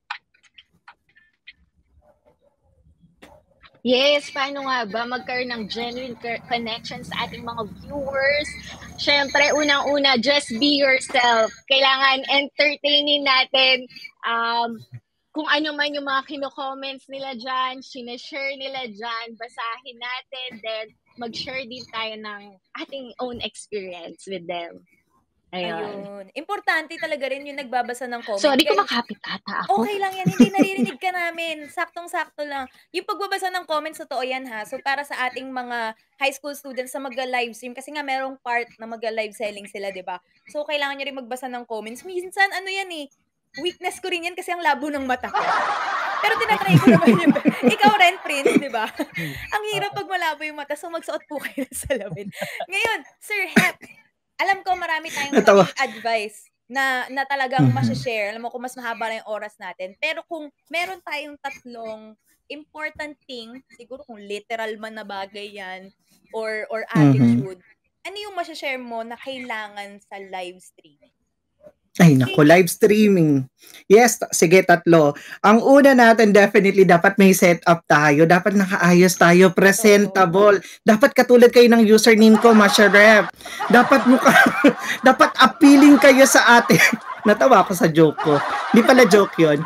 Yes, paano nga ba magkaroon ng genuine co- connection sa ating mga viewers? Siyempre, unang-una, just be yourself. Kailangan entertainin natin um, kung ano man yung mga kino-comments nila dyan, sinashare nila dyan, basahin natin, then mag-share din tayo ng ating own experience with them. Ayun.
Ayun. Importante talaga rin yung nagbabasa ng comment.
Sorry,
Guys,
kumakapit ata ako.
okay lang yan. Hindi naririnig ka namin. Saktong-sakto lang. Yung pagbabasa ng comments, totoo yan ha. So, para sa ating mga high school students na mag-live stream, kasi nga merong part na mag-live selling sila, di ba? So, kailangan nyo rin magbasa ng comments. Minsan, ano yan eh, weakness ko rin yan kasi ang labo ng mata ko. Pero tinatry ko naman yung... Ikaw rin, Prince, di ba? Ang hirap pag malabo yung mata, so magsuot po kayo ng salamin. Ngayon, Sir Hep, alam ko marami tayong
Natawa.
maging advice na, na talagang
Mhm.
masashare. Alam mo kung mas mahaba na yung oras natin. Pero kung meron tayong tatlong important thing, siguro kung literal man na bagay yan, or, or
Mhm.
attitude, ano yung masashare mo na kailangan sa live streaming?
Ay, naku, live streaming. Yes, ta- sige, tatlo. Ang una natin, definitely, dapat may setup tayo. Dapat nakaayos tayo, presentable. Dapat katulad kayo ng username ko, Masha Rep. Dapat mukha, dapat appealing kayo sa atin. Natawa ako sa joke ko. Hindi pala joke yun.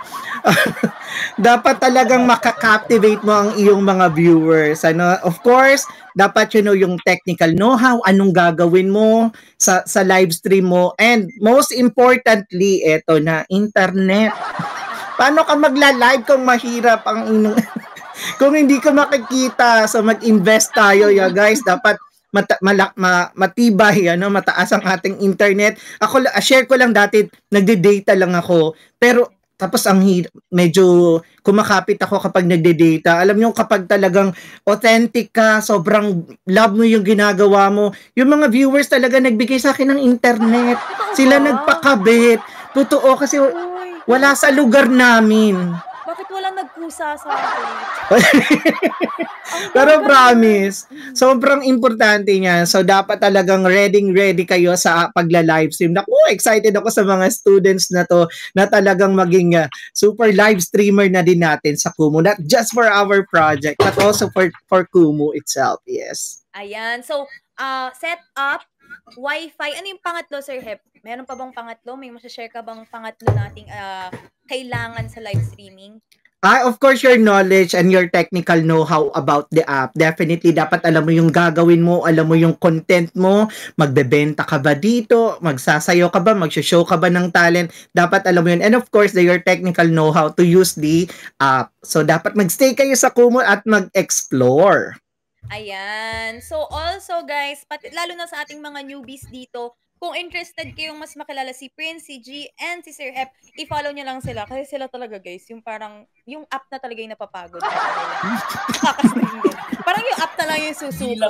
Dapat talagang makaka-captivate mo ang iyong mga viewers. Ano, of course, dapat you know yung technical know-how, anong gagawin mo sa sa live stream mo, and most importantly, eto na internet. Paano ka magla-live kung mahirap ang inyong kung hindi ka makikita? So mag-invest tayo, ya guys. Dapat mata, malak, ma, matibay, ano, mataas ang ating internet. Ako, la- share ko lang dati, nagde-data lang ako. Pero tapos ang hir- medyo kumakapit ako kapag nagde-data. Alam niyo kapag talagang authentic ka, sobrang love mo yung ginagawa mo. Yung mga viewers talaga nagbigay sa akin ng internet. Sila nagpakabit. Totoo kasi wala sa lugar namin.
Bakit walang nagkusa sa akin?
Pero promise, sobrang importante niya. So dapat talagang ready ready kayo sa pagla-live stream. Naku, excited ako sa mga students na to na talagang maging uh, super live streamer na din natin sa Kumu. Not just for our project, but also for for Kumu itself. Yes.
Ayan. So, uh, set up, Wi-Fi. Ano yung pangatlo, Sir Hep? Meron pa bang pangatlo? May masashare ka bang pangatlo nating uh, kailangan sa live streaming?
Ah, of course, your knowledge and your technical know-how about the app. Definitely, dapat alam mo yung gagawin mo, alam mo yung content mo, magbebenta ka ba dito, magsasayo ka ba, magsho-show ka ba ng talent, dapat alam mo yun. And of course, the, your technical know-how to use the app. So, dapat magstay kayo sa Kumu at mag-explore.
Ayan. So, also guys, pati, lalo na sa ating mga newbies dito, kung interested kayong mas makilala si Prince, si G, and si Sir Hep, i-follow nyo lang sila. Kasi sila talaga, guys, yung parang, yung app na talaga yung napapagod. Nakakastring din. Parang yung app na lang yung susuko.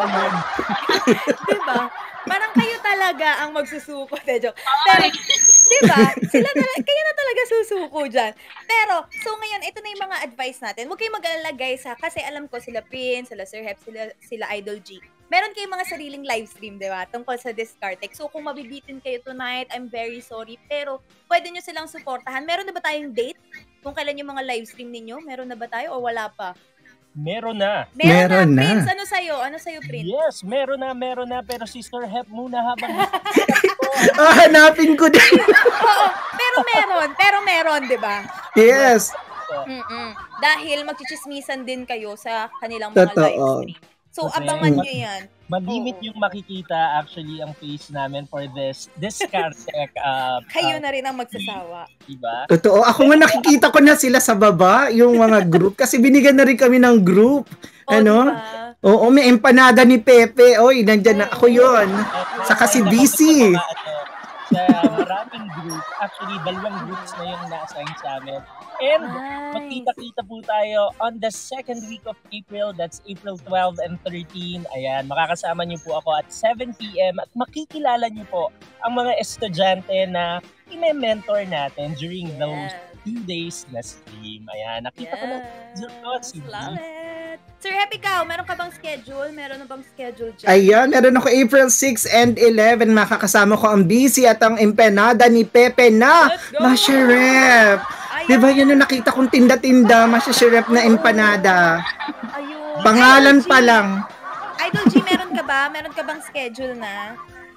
Diba? Parang kayo talaga ang magsusuko. De, joke. Pero, diba? Sila talaga, kayo na talaga susuko dyan. Pero, so ngayon, ito na yung mga advice natin. Huwag kayong mag-alala, guys, ha? Kasi alam ko, sila Prince, sila Sir Hep, sila, sila Idol G. Meron kayong mga sariling live stream, di ba? Tungkol sa Discardtech. So, kung mabibitin kayo tonight, I'm very sorry. Pero, pwede nyo silang suportahan. Meron na ba tayong date? Kung kailan yung mga live stream ninyo? Meron na ba tayo o wala pa?
Meron na.
Meron,
Meron
na.
na.
Prince, ano sa'yo? Ano sa'yo, Prince?
Yes, meron na, meron na. Pero si Sir Hep muna habang...
Ah, hanapin ko din.
Oo, pero meron. Pero meron, di ba?
Yes.
Mm-mm. Dahil magchichismisan din kayo sa kanilang mga
Totoo.
live stream. So,
Kasi
abangan
ma-
nyo yan.
Malimit yung makikita actually ang face namin for this Discardtech. Uh,
Kayo
uh,
na rin ang magsasawa.
Diba?
Totoo. Ako nga nakikita ko na sila sa baba, yung mga group. Kasi binigyan na rin kami ng group.
Oh,
ano?
diba?
Oo, may empanada ni Pepe. Oy, nandyan na ako yun. Saka si B C.
Sa maraming group, actually dalawang groups na yung na-assign sa amin. And magkita-kita po tayo on the second week of April. That's April twelve and thirteen. Ayan, makakasama niyo po ako at seven p.m. at makikilala niyo po ang mga estudyante na i-mentor natin during those two days na stream. Ayan, nakita ko na si
Love it. Sir Hep, ikaw, meron ka bang schedule? Meron na bang schedule dyan?
Ayan, meron ako April six and eleven. Makakasama ko ang B C at ang empanada ni Pepe na Masherep. Diba yun yung nakita kong tinda-tinda, Masherep na empanada.
Ayun.
Pangalan
Idol G,
pa lang.
Idol G, meron ka ba? Meron ka bang schedule na?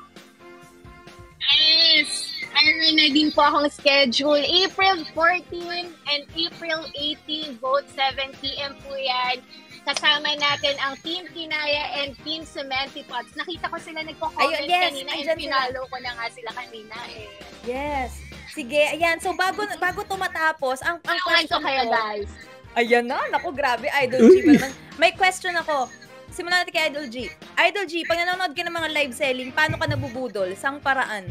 Yes! Meron na din po akong schedule. April fourteen and April eighteen, both seven p.m. po yan. Kasama natin ang Team Kinaya and Team Cementi Pots. Nakita ko sila nagko-comment
Ayun, yes,
kanina and
andyan sila.
pinalo ko na nga sila kanina eh.
Yes. Sige, ayan. So, bago bago to matapos, ang, ang
Ayawan ko
question
kayo,
ko,
guys.
ayan na, naku, grabe, Idol G. Ba naman? May question ako. Simulan natin kay Idol G. Idol G, pag nanonood ka ng mga live selling, paano ka nabubudol? Sang paraan?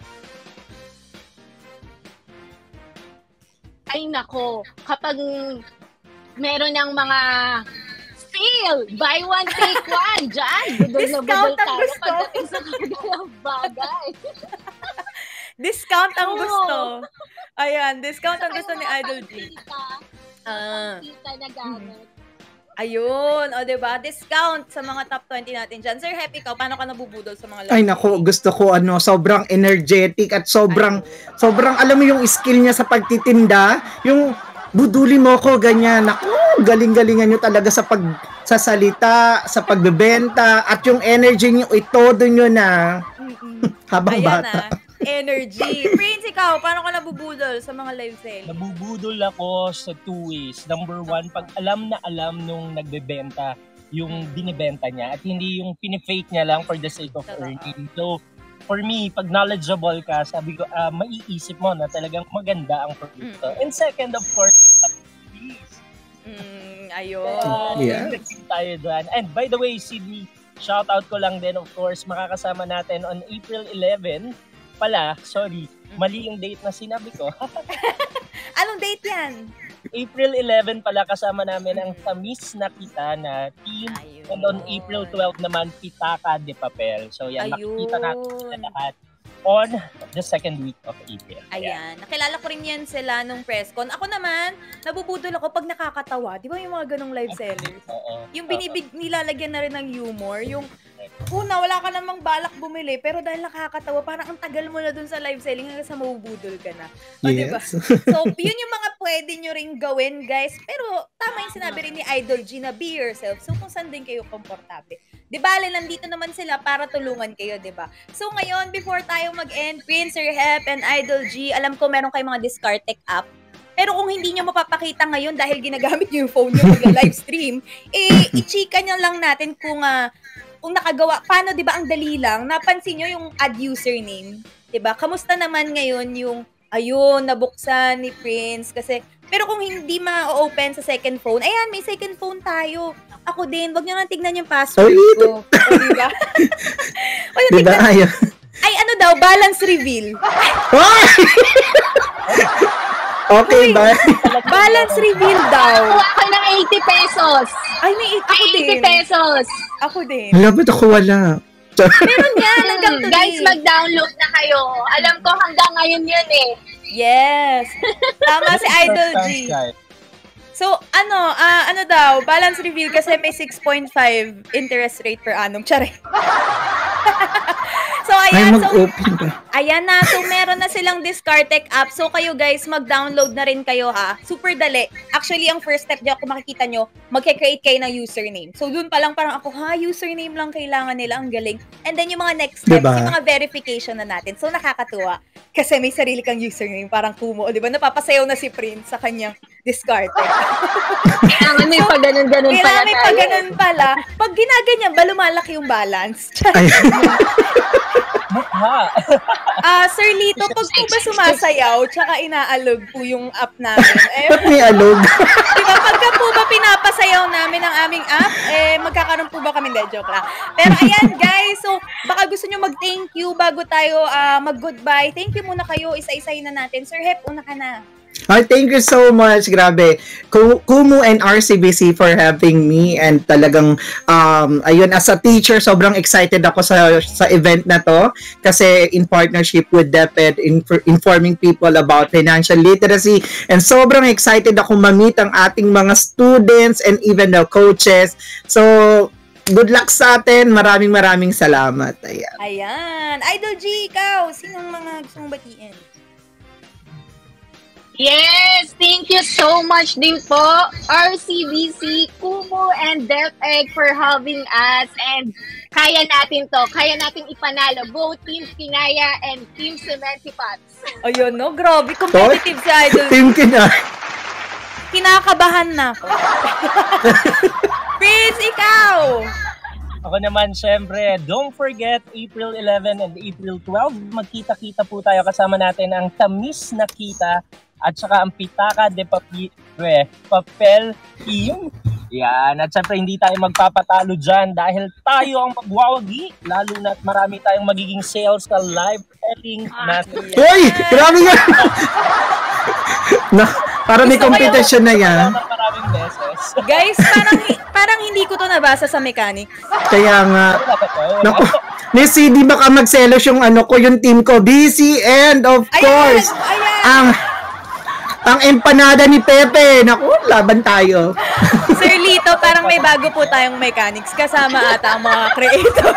Ay nako, kapag meron ng mga sale, buy one, take one, dyan, budol na budol
Discount ang
tayo
gusto.
pagdating sa kanilang bagay.
Discount ang
Oo.
gusto. Ayan, discount ang gusto ni
Mga
Idol G.
pangkita,
Ah.
pangkita na gamit.
Ayun, o diba? Discount sa mga top twenty natin dyan. Sir Hep, ikaw, paano ka nabubudol sa mga live?
Ay nako, gusto ko ano, sobrang energetic at sobrang sobrang alam mo yung skill niya sa pagtitinda, yung buduli mo ko ganyan. Nako, galing-galingan niyo talaga sa pagsasalita, sa pagbebenta at yung energy niyo itodo niyo na habang
Ayan
bata.
na, energy. Prince, ikaw, paano ka nabubudol sa mga live selling?
Nabubudol ako sa two ways. Number one, pag alam na alam nung nagbebenta yung binibenta niya at hindi yung pinifake niya lang for the sake of earning. So, for me, pag knowledgeable ka, sabi ko, uh, maiisip mo na talagang maganda ang produkto. And second, of course,
Mm, ayun.
yeah. tayo dyan. And by the way, Sydney, shout out ko lang din, of course, makakasama natin on April eleventh pala, sorry, mali yung date na sinabi ko.
Anong date yan?
April eleventh pala kasama namin ang Tamis na Kita na team. And on April twelfth naman, Pitaka de Papel. So yan, makikita natin sila lahat on the second week of April.
Ayan. Nakilala ko rin yan sila nung press con. Ako naman, nabubudol ako pag nakakatawa. Di ba yung mga ganong live sellers?
Oo.
Yung binibig, nilalagyan na rin ng humor. Yung, una, wala ka namang balak bumili, pero dahil nakakatawa, parang ang tagal mo na dun sa live selling hanggang sa mabubudol ka na. O,
Yes.
diba? So, yun yung mga pwede nyo rin gawin, guys. Pero, tama yung sinabi rin ni Idol G na be yourself. So, kung saan din kayo komportable. Di bale, nandito naman sila para tulungan kayo, di ba? So ngayon, before tayo mag-end, Prince, Sir Hep, and Idol G, alam ko meron kayong mga Discartech app. Pero kung hindi nyo mapapakita ngayon dahil ginagamit nyo yung phone nyo mag-live stream, eh, i-chika nyo lang natin kung, uh, kung nakagawa. Paano, di ba, ang dali lang? Napansin nyo yung add username, di ba? Kamusta naman ngayon yung, ayun, nabuksan ni Prince? Kasi, pero kung hindi ma-open sa second phone, ayan, may second phone tayo. Ako din, wag nyo lang tignan yung password ko. O, di ba?
Di ba, ayaw?
Ay, ano daw, balance reveal.
Okay, ba?
Balance reveal daw.
Kuha ko ng eighty pesos.
Ay, may ako din.
eighty pesos.
Ako din.
Wala, ba't ako wala?
Meron yan hanggang today.
Guys, mag-download na kayo. Alam ko hanggang ngayon yun eh.
Yes. Tama si Idol G. So, ano, uh, ano daw, balance reveal kasi may six point five interest rate per annum. Tsare. So, ayan.
Ay, mag-open
so, ayan na. So, meron na silang Discartech app. So, kayo guys, mag-download na rin kayo ha. Super dali. Actually, ang first step dyan, kung makikita nyo, mag-create kayo ng username. So, dun pa lang parang ako, ha, username lang kailangan nila. Ang galing. And then, yung mga next steps,
diba?
yung mga verification na natin. So, nakakatuwa. Kasi may sarili kang username. Parang Kumu. O, diba? Napapasayaw na si Prince sa kanyang Discartech.
Kailangan may pa ganun-ganun pala
Kailangan may
tayo.
pa ganun pala. Pag ginaganyan ba, lumalaki yung balance?
Mukha.
Ah, Sir Lito, pag po ba sumasayaw, tsaka inaalog po yung app namin? Eh,
Ba't may alog?
diba, pagka po ba pinapasayaw namin ang aming app, eh, magkakaroon po ba kami? De, joke lang. Pero ayan, guys, so, baka gusto nyo mag-thank you bago tayo uh, mag-goodbye. Thank you muna kayo, isa-isahin na natin. Sir Hep, una ka na.
Ay, thank you so much. Grabe. Ku- Kumu and R C B C for having me, and talagang um ayun, as a teacher, sobrang excited ako sa sa event na to kasi in partnership with DepEd, in, informing people about financial literacy, and sobrang excited ako ma-meet ang ating mga students and even the coaches. So, good luck sa atin. Maraming maraming salamat. Ayan.
Ayan. Idol G, ikaw, sinong mga gusto mong batiin?
Yes, thank you so much din po, R C B C, Kumu, and DepEd for having us. And kaya natin to. Kaya natin ipanalo. Both Team Kinaya and Team Cementipots.
Ayun, no? Grabe, competitive si Idol.
Team Kinaya.
Kinakabahan na ako. Prince, ikaw!
Ako naman, syempre, don't forget, April eleventh and April twelfth, magkita-kita po tayo. Kasama natin ang tamis na kita at saka ang pitaka de papi, we, papel team. Yan. At syempre, hindi tayo magpapatalo dyan dahil tayo ang magwawagi. Lalo na marami tayong magiging sales sa live betting natin.
Uy! Grabe nga! na, para may competition na yan.
Maraming beses.
Guys, parang parang hindi ko to nabasa sa mechanics.
Kaya nga. Naku, ni C D baka magselos yung ano ko, yung team ko. Busy, and of
Ayan,
course,
ayan.
ang ang empanada ni Pepe. Naku, laban tayo.
Sir Lito, parang may bago po tayong mechanics. Kasama ata ang mga creator.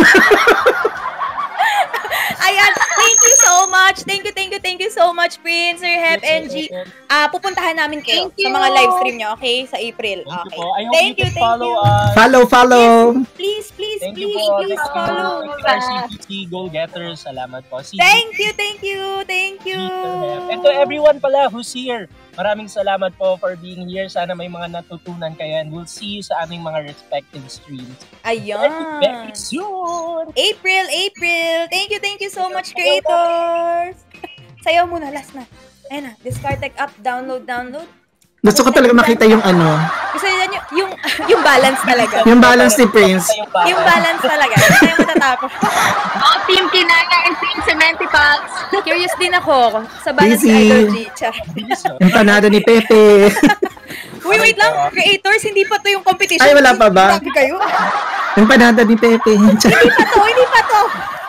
Ayan, thank you so much. Thank you, thank you, thank you so much, Prince, Sir Hep, and G. Ah, pupuntahan namin kayo
Thank
sa
you.
mga live stream nyo, okay? Sa April.
Thank you
Okay.
po. I hope
Thank
you
you,
can
thank
follow
you.
us.
Follow, follow.
Please, please,
Thank you
please,
po.
please
Thank you.
follow.
R C B C Goal Getters. Salamat po. See you.
Thank you, thank you, thank you.
And to everyone pala who's here, maraming salamat po for being here. Sana may mga natutunan kayo and we'll see you sa aming mga respective streams.
Ayan.
Very soon.
April, April. Thank you, thank you so much, creators. Sayaw muna, last na. Ayan na, Discartech app, download, download.
Gusto ko talaga makita yung ano,
Gusto nyo yung, yung, yung balance talaga.
yung balance ni Prince.
Yung balance talaga. Hindi tayo matatapos.
Oh, Team Kinaya and Team Cementipots.
Curious din ako sa balance
Busy.
ni Idol G. Char.
Empanada ni Pepe.
Uy, wait lang. Creators, hindi pa to yung competition.
Ay, wala pa ba?
Grabe kayo.
Empanada ni Pepe.
Hindi pa to, hindi pa to.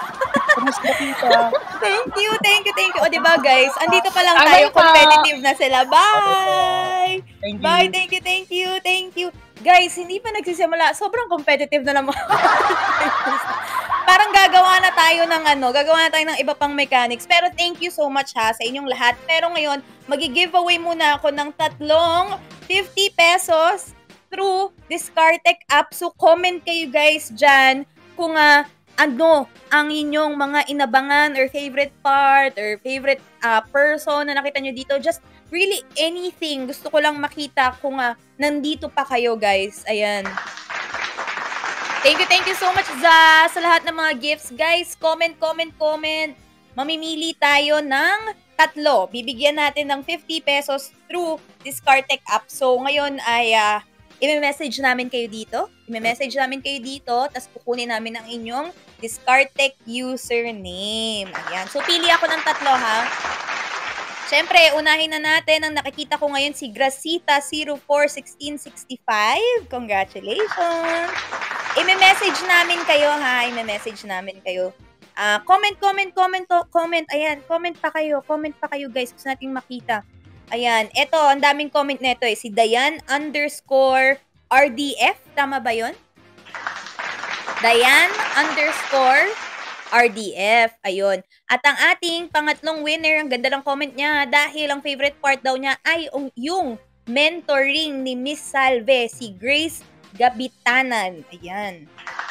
Thank you, thank you, thank you. O, diba guys, andito pa lang tayo, competitive na sila. Bye!
Thank you.
Bye, thank you, thank you, thank you. Guys, hindi pa nagsisimula. Sobrang competitive na naman. Parang gagawa na tayo ng ano, gagawa na tayo ng iba pang mechanics. Pero thank you so much ha, sa inyong lahat. Pero ngayon, magi-giveaway muna ako ng tatlong fifty pesos through Discartech app. So comment kayo guys dyan kung uh, ano ang inyong mga inabangan or favorite part or favorite uh, person na nakita nyo dito. Just really anything. Gusto ko lang makita kung uh, nandito pa kayo guys. Ayan. Thank you, thank you so much za, sa lahat ng mga gifts. Guys, comment, comment, comment. Mamimili tayo ng tatlo. Bibigyan natin ng fifty pesos through Discartech app. So, ngayon ay uh, i-message namin kayo dito. I-message namin kayo dito. Tapos kukunin namin ang inyong Discartech username. Ayan. So, pili ako ng tatlo ha. Siyempre, unahin na natin ang nakikita ko ngayon si Gracita zero four one six six five. Congratulations! I-message namin kayo ha. I-message namin kayo. Uh, comment, comment, comment, comment. Ayan, comment pa kayo. Comment pa kayo guys. Gusto natin makita. Ayan, eto, ang daming comment neto eh. Si Dayan underscore R D F. Tama ba yun? Dayan underscore R D F. Ayun. At ang ating pangatlong winner, ang ganda ng comment niya dahil ang favorite part daw niya ay yung mentoring ni Miss Salve, si Grace Gabitanan. Ayan.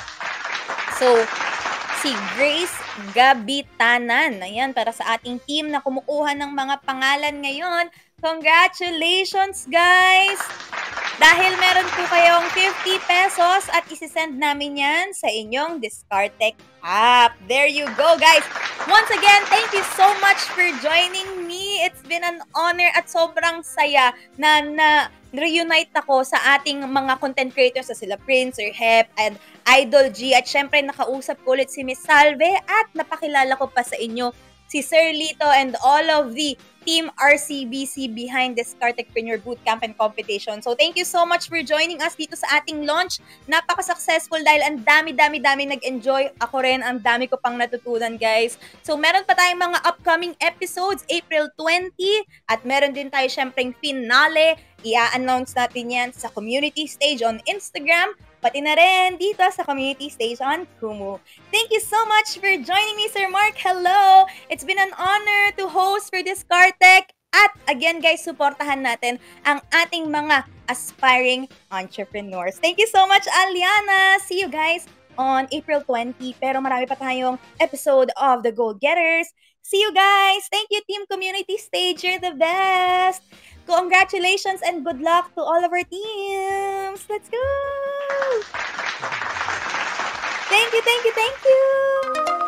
So, si Grace Gabitanan. Ayan, para sa ating team na kumukuha ng mga pangalan ngayon. Congratulations, guys! Dahil meron po kayong fifty pesos at isisend namin yan sa inyong Discartech app. There you go, guys! Once again, thank you so much for joining me. It's been an honor at sobrang saya na na reunite ako sa ating mga content creators sa sila Prince, Sir Hep, and Idol G. At syempre, nakausap ko ulit si Miss Salve at napakilala ko pa sa inyo si Sir Lito and all of the Team R C B C behind Discartechpreneur Bootcamp and Competition. So thank you so much for joining us dito sa ating launch. Napaka-successful dahil ang dami-dami-dami nag-enjoy. Ako rin, ang dami ko pang natutunan, guys. So meron pa tayong mga upcoming episodes, April twentieth, at meron din tayo syempreng finale. I-announce natin yan sa community stage on Instagram, pati na rin dito sa community stage on Kumu. Thank you so much for joining me, Sir Mark. Hello! It's been an honor to host for Discartech. At again, guys, supportahan natin ang ating mga aspiring entrepreneurs. Thank you so much, Aliana! See you guys on April twentieth. Pero marami pa tayong episode of The Goal Getters. See you guys! Thank you, Team Community Stage. You're the best! Congratulations and good luck to all of our teams! Let's go! Thank you, thank you, thank you!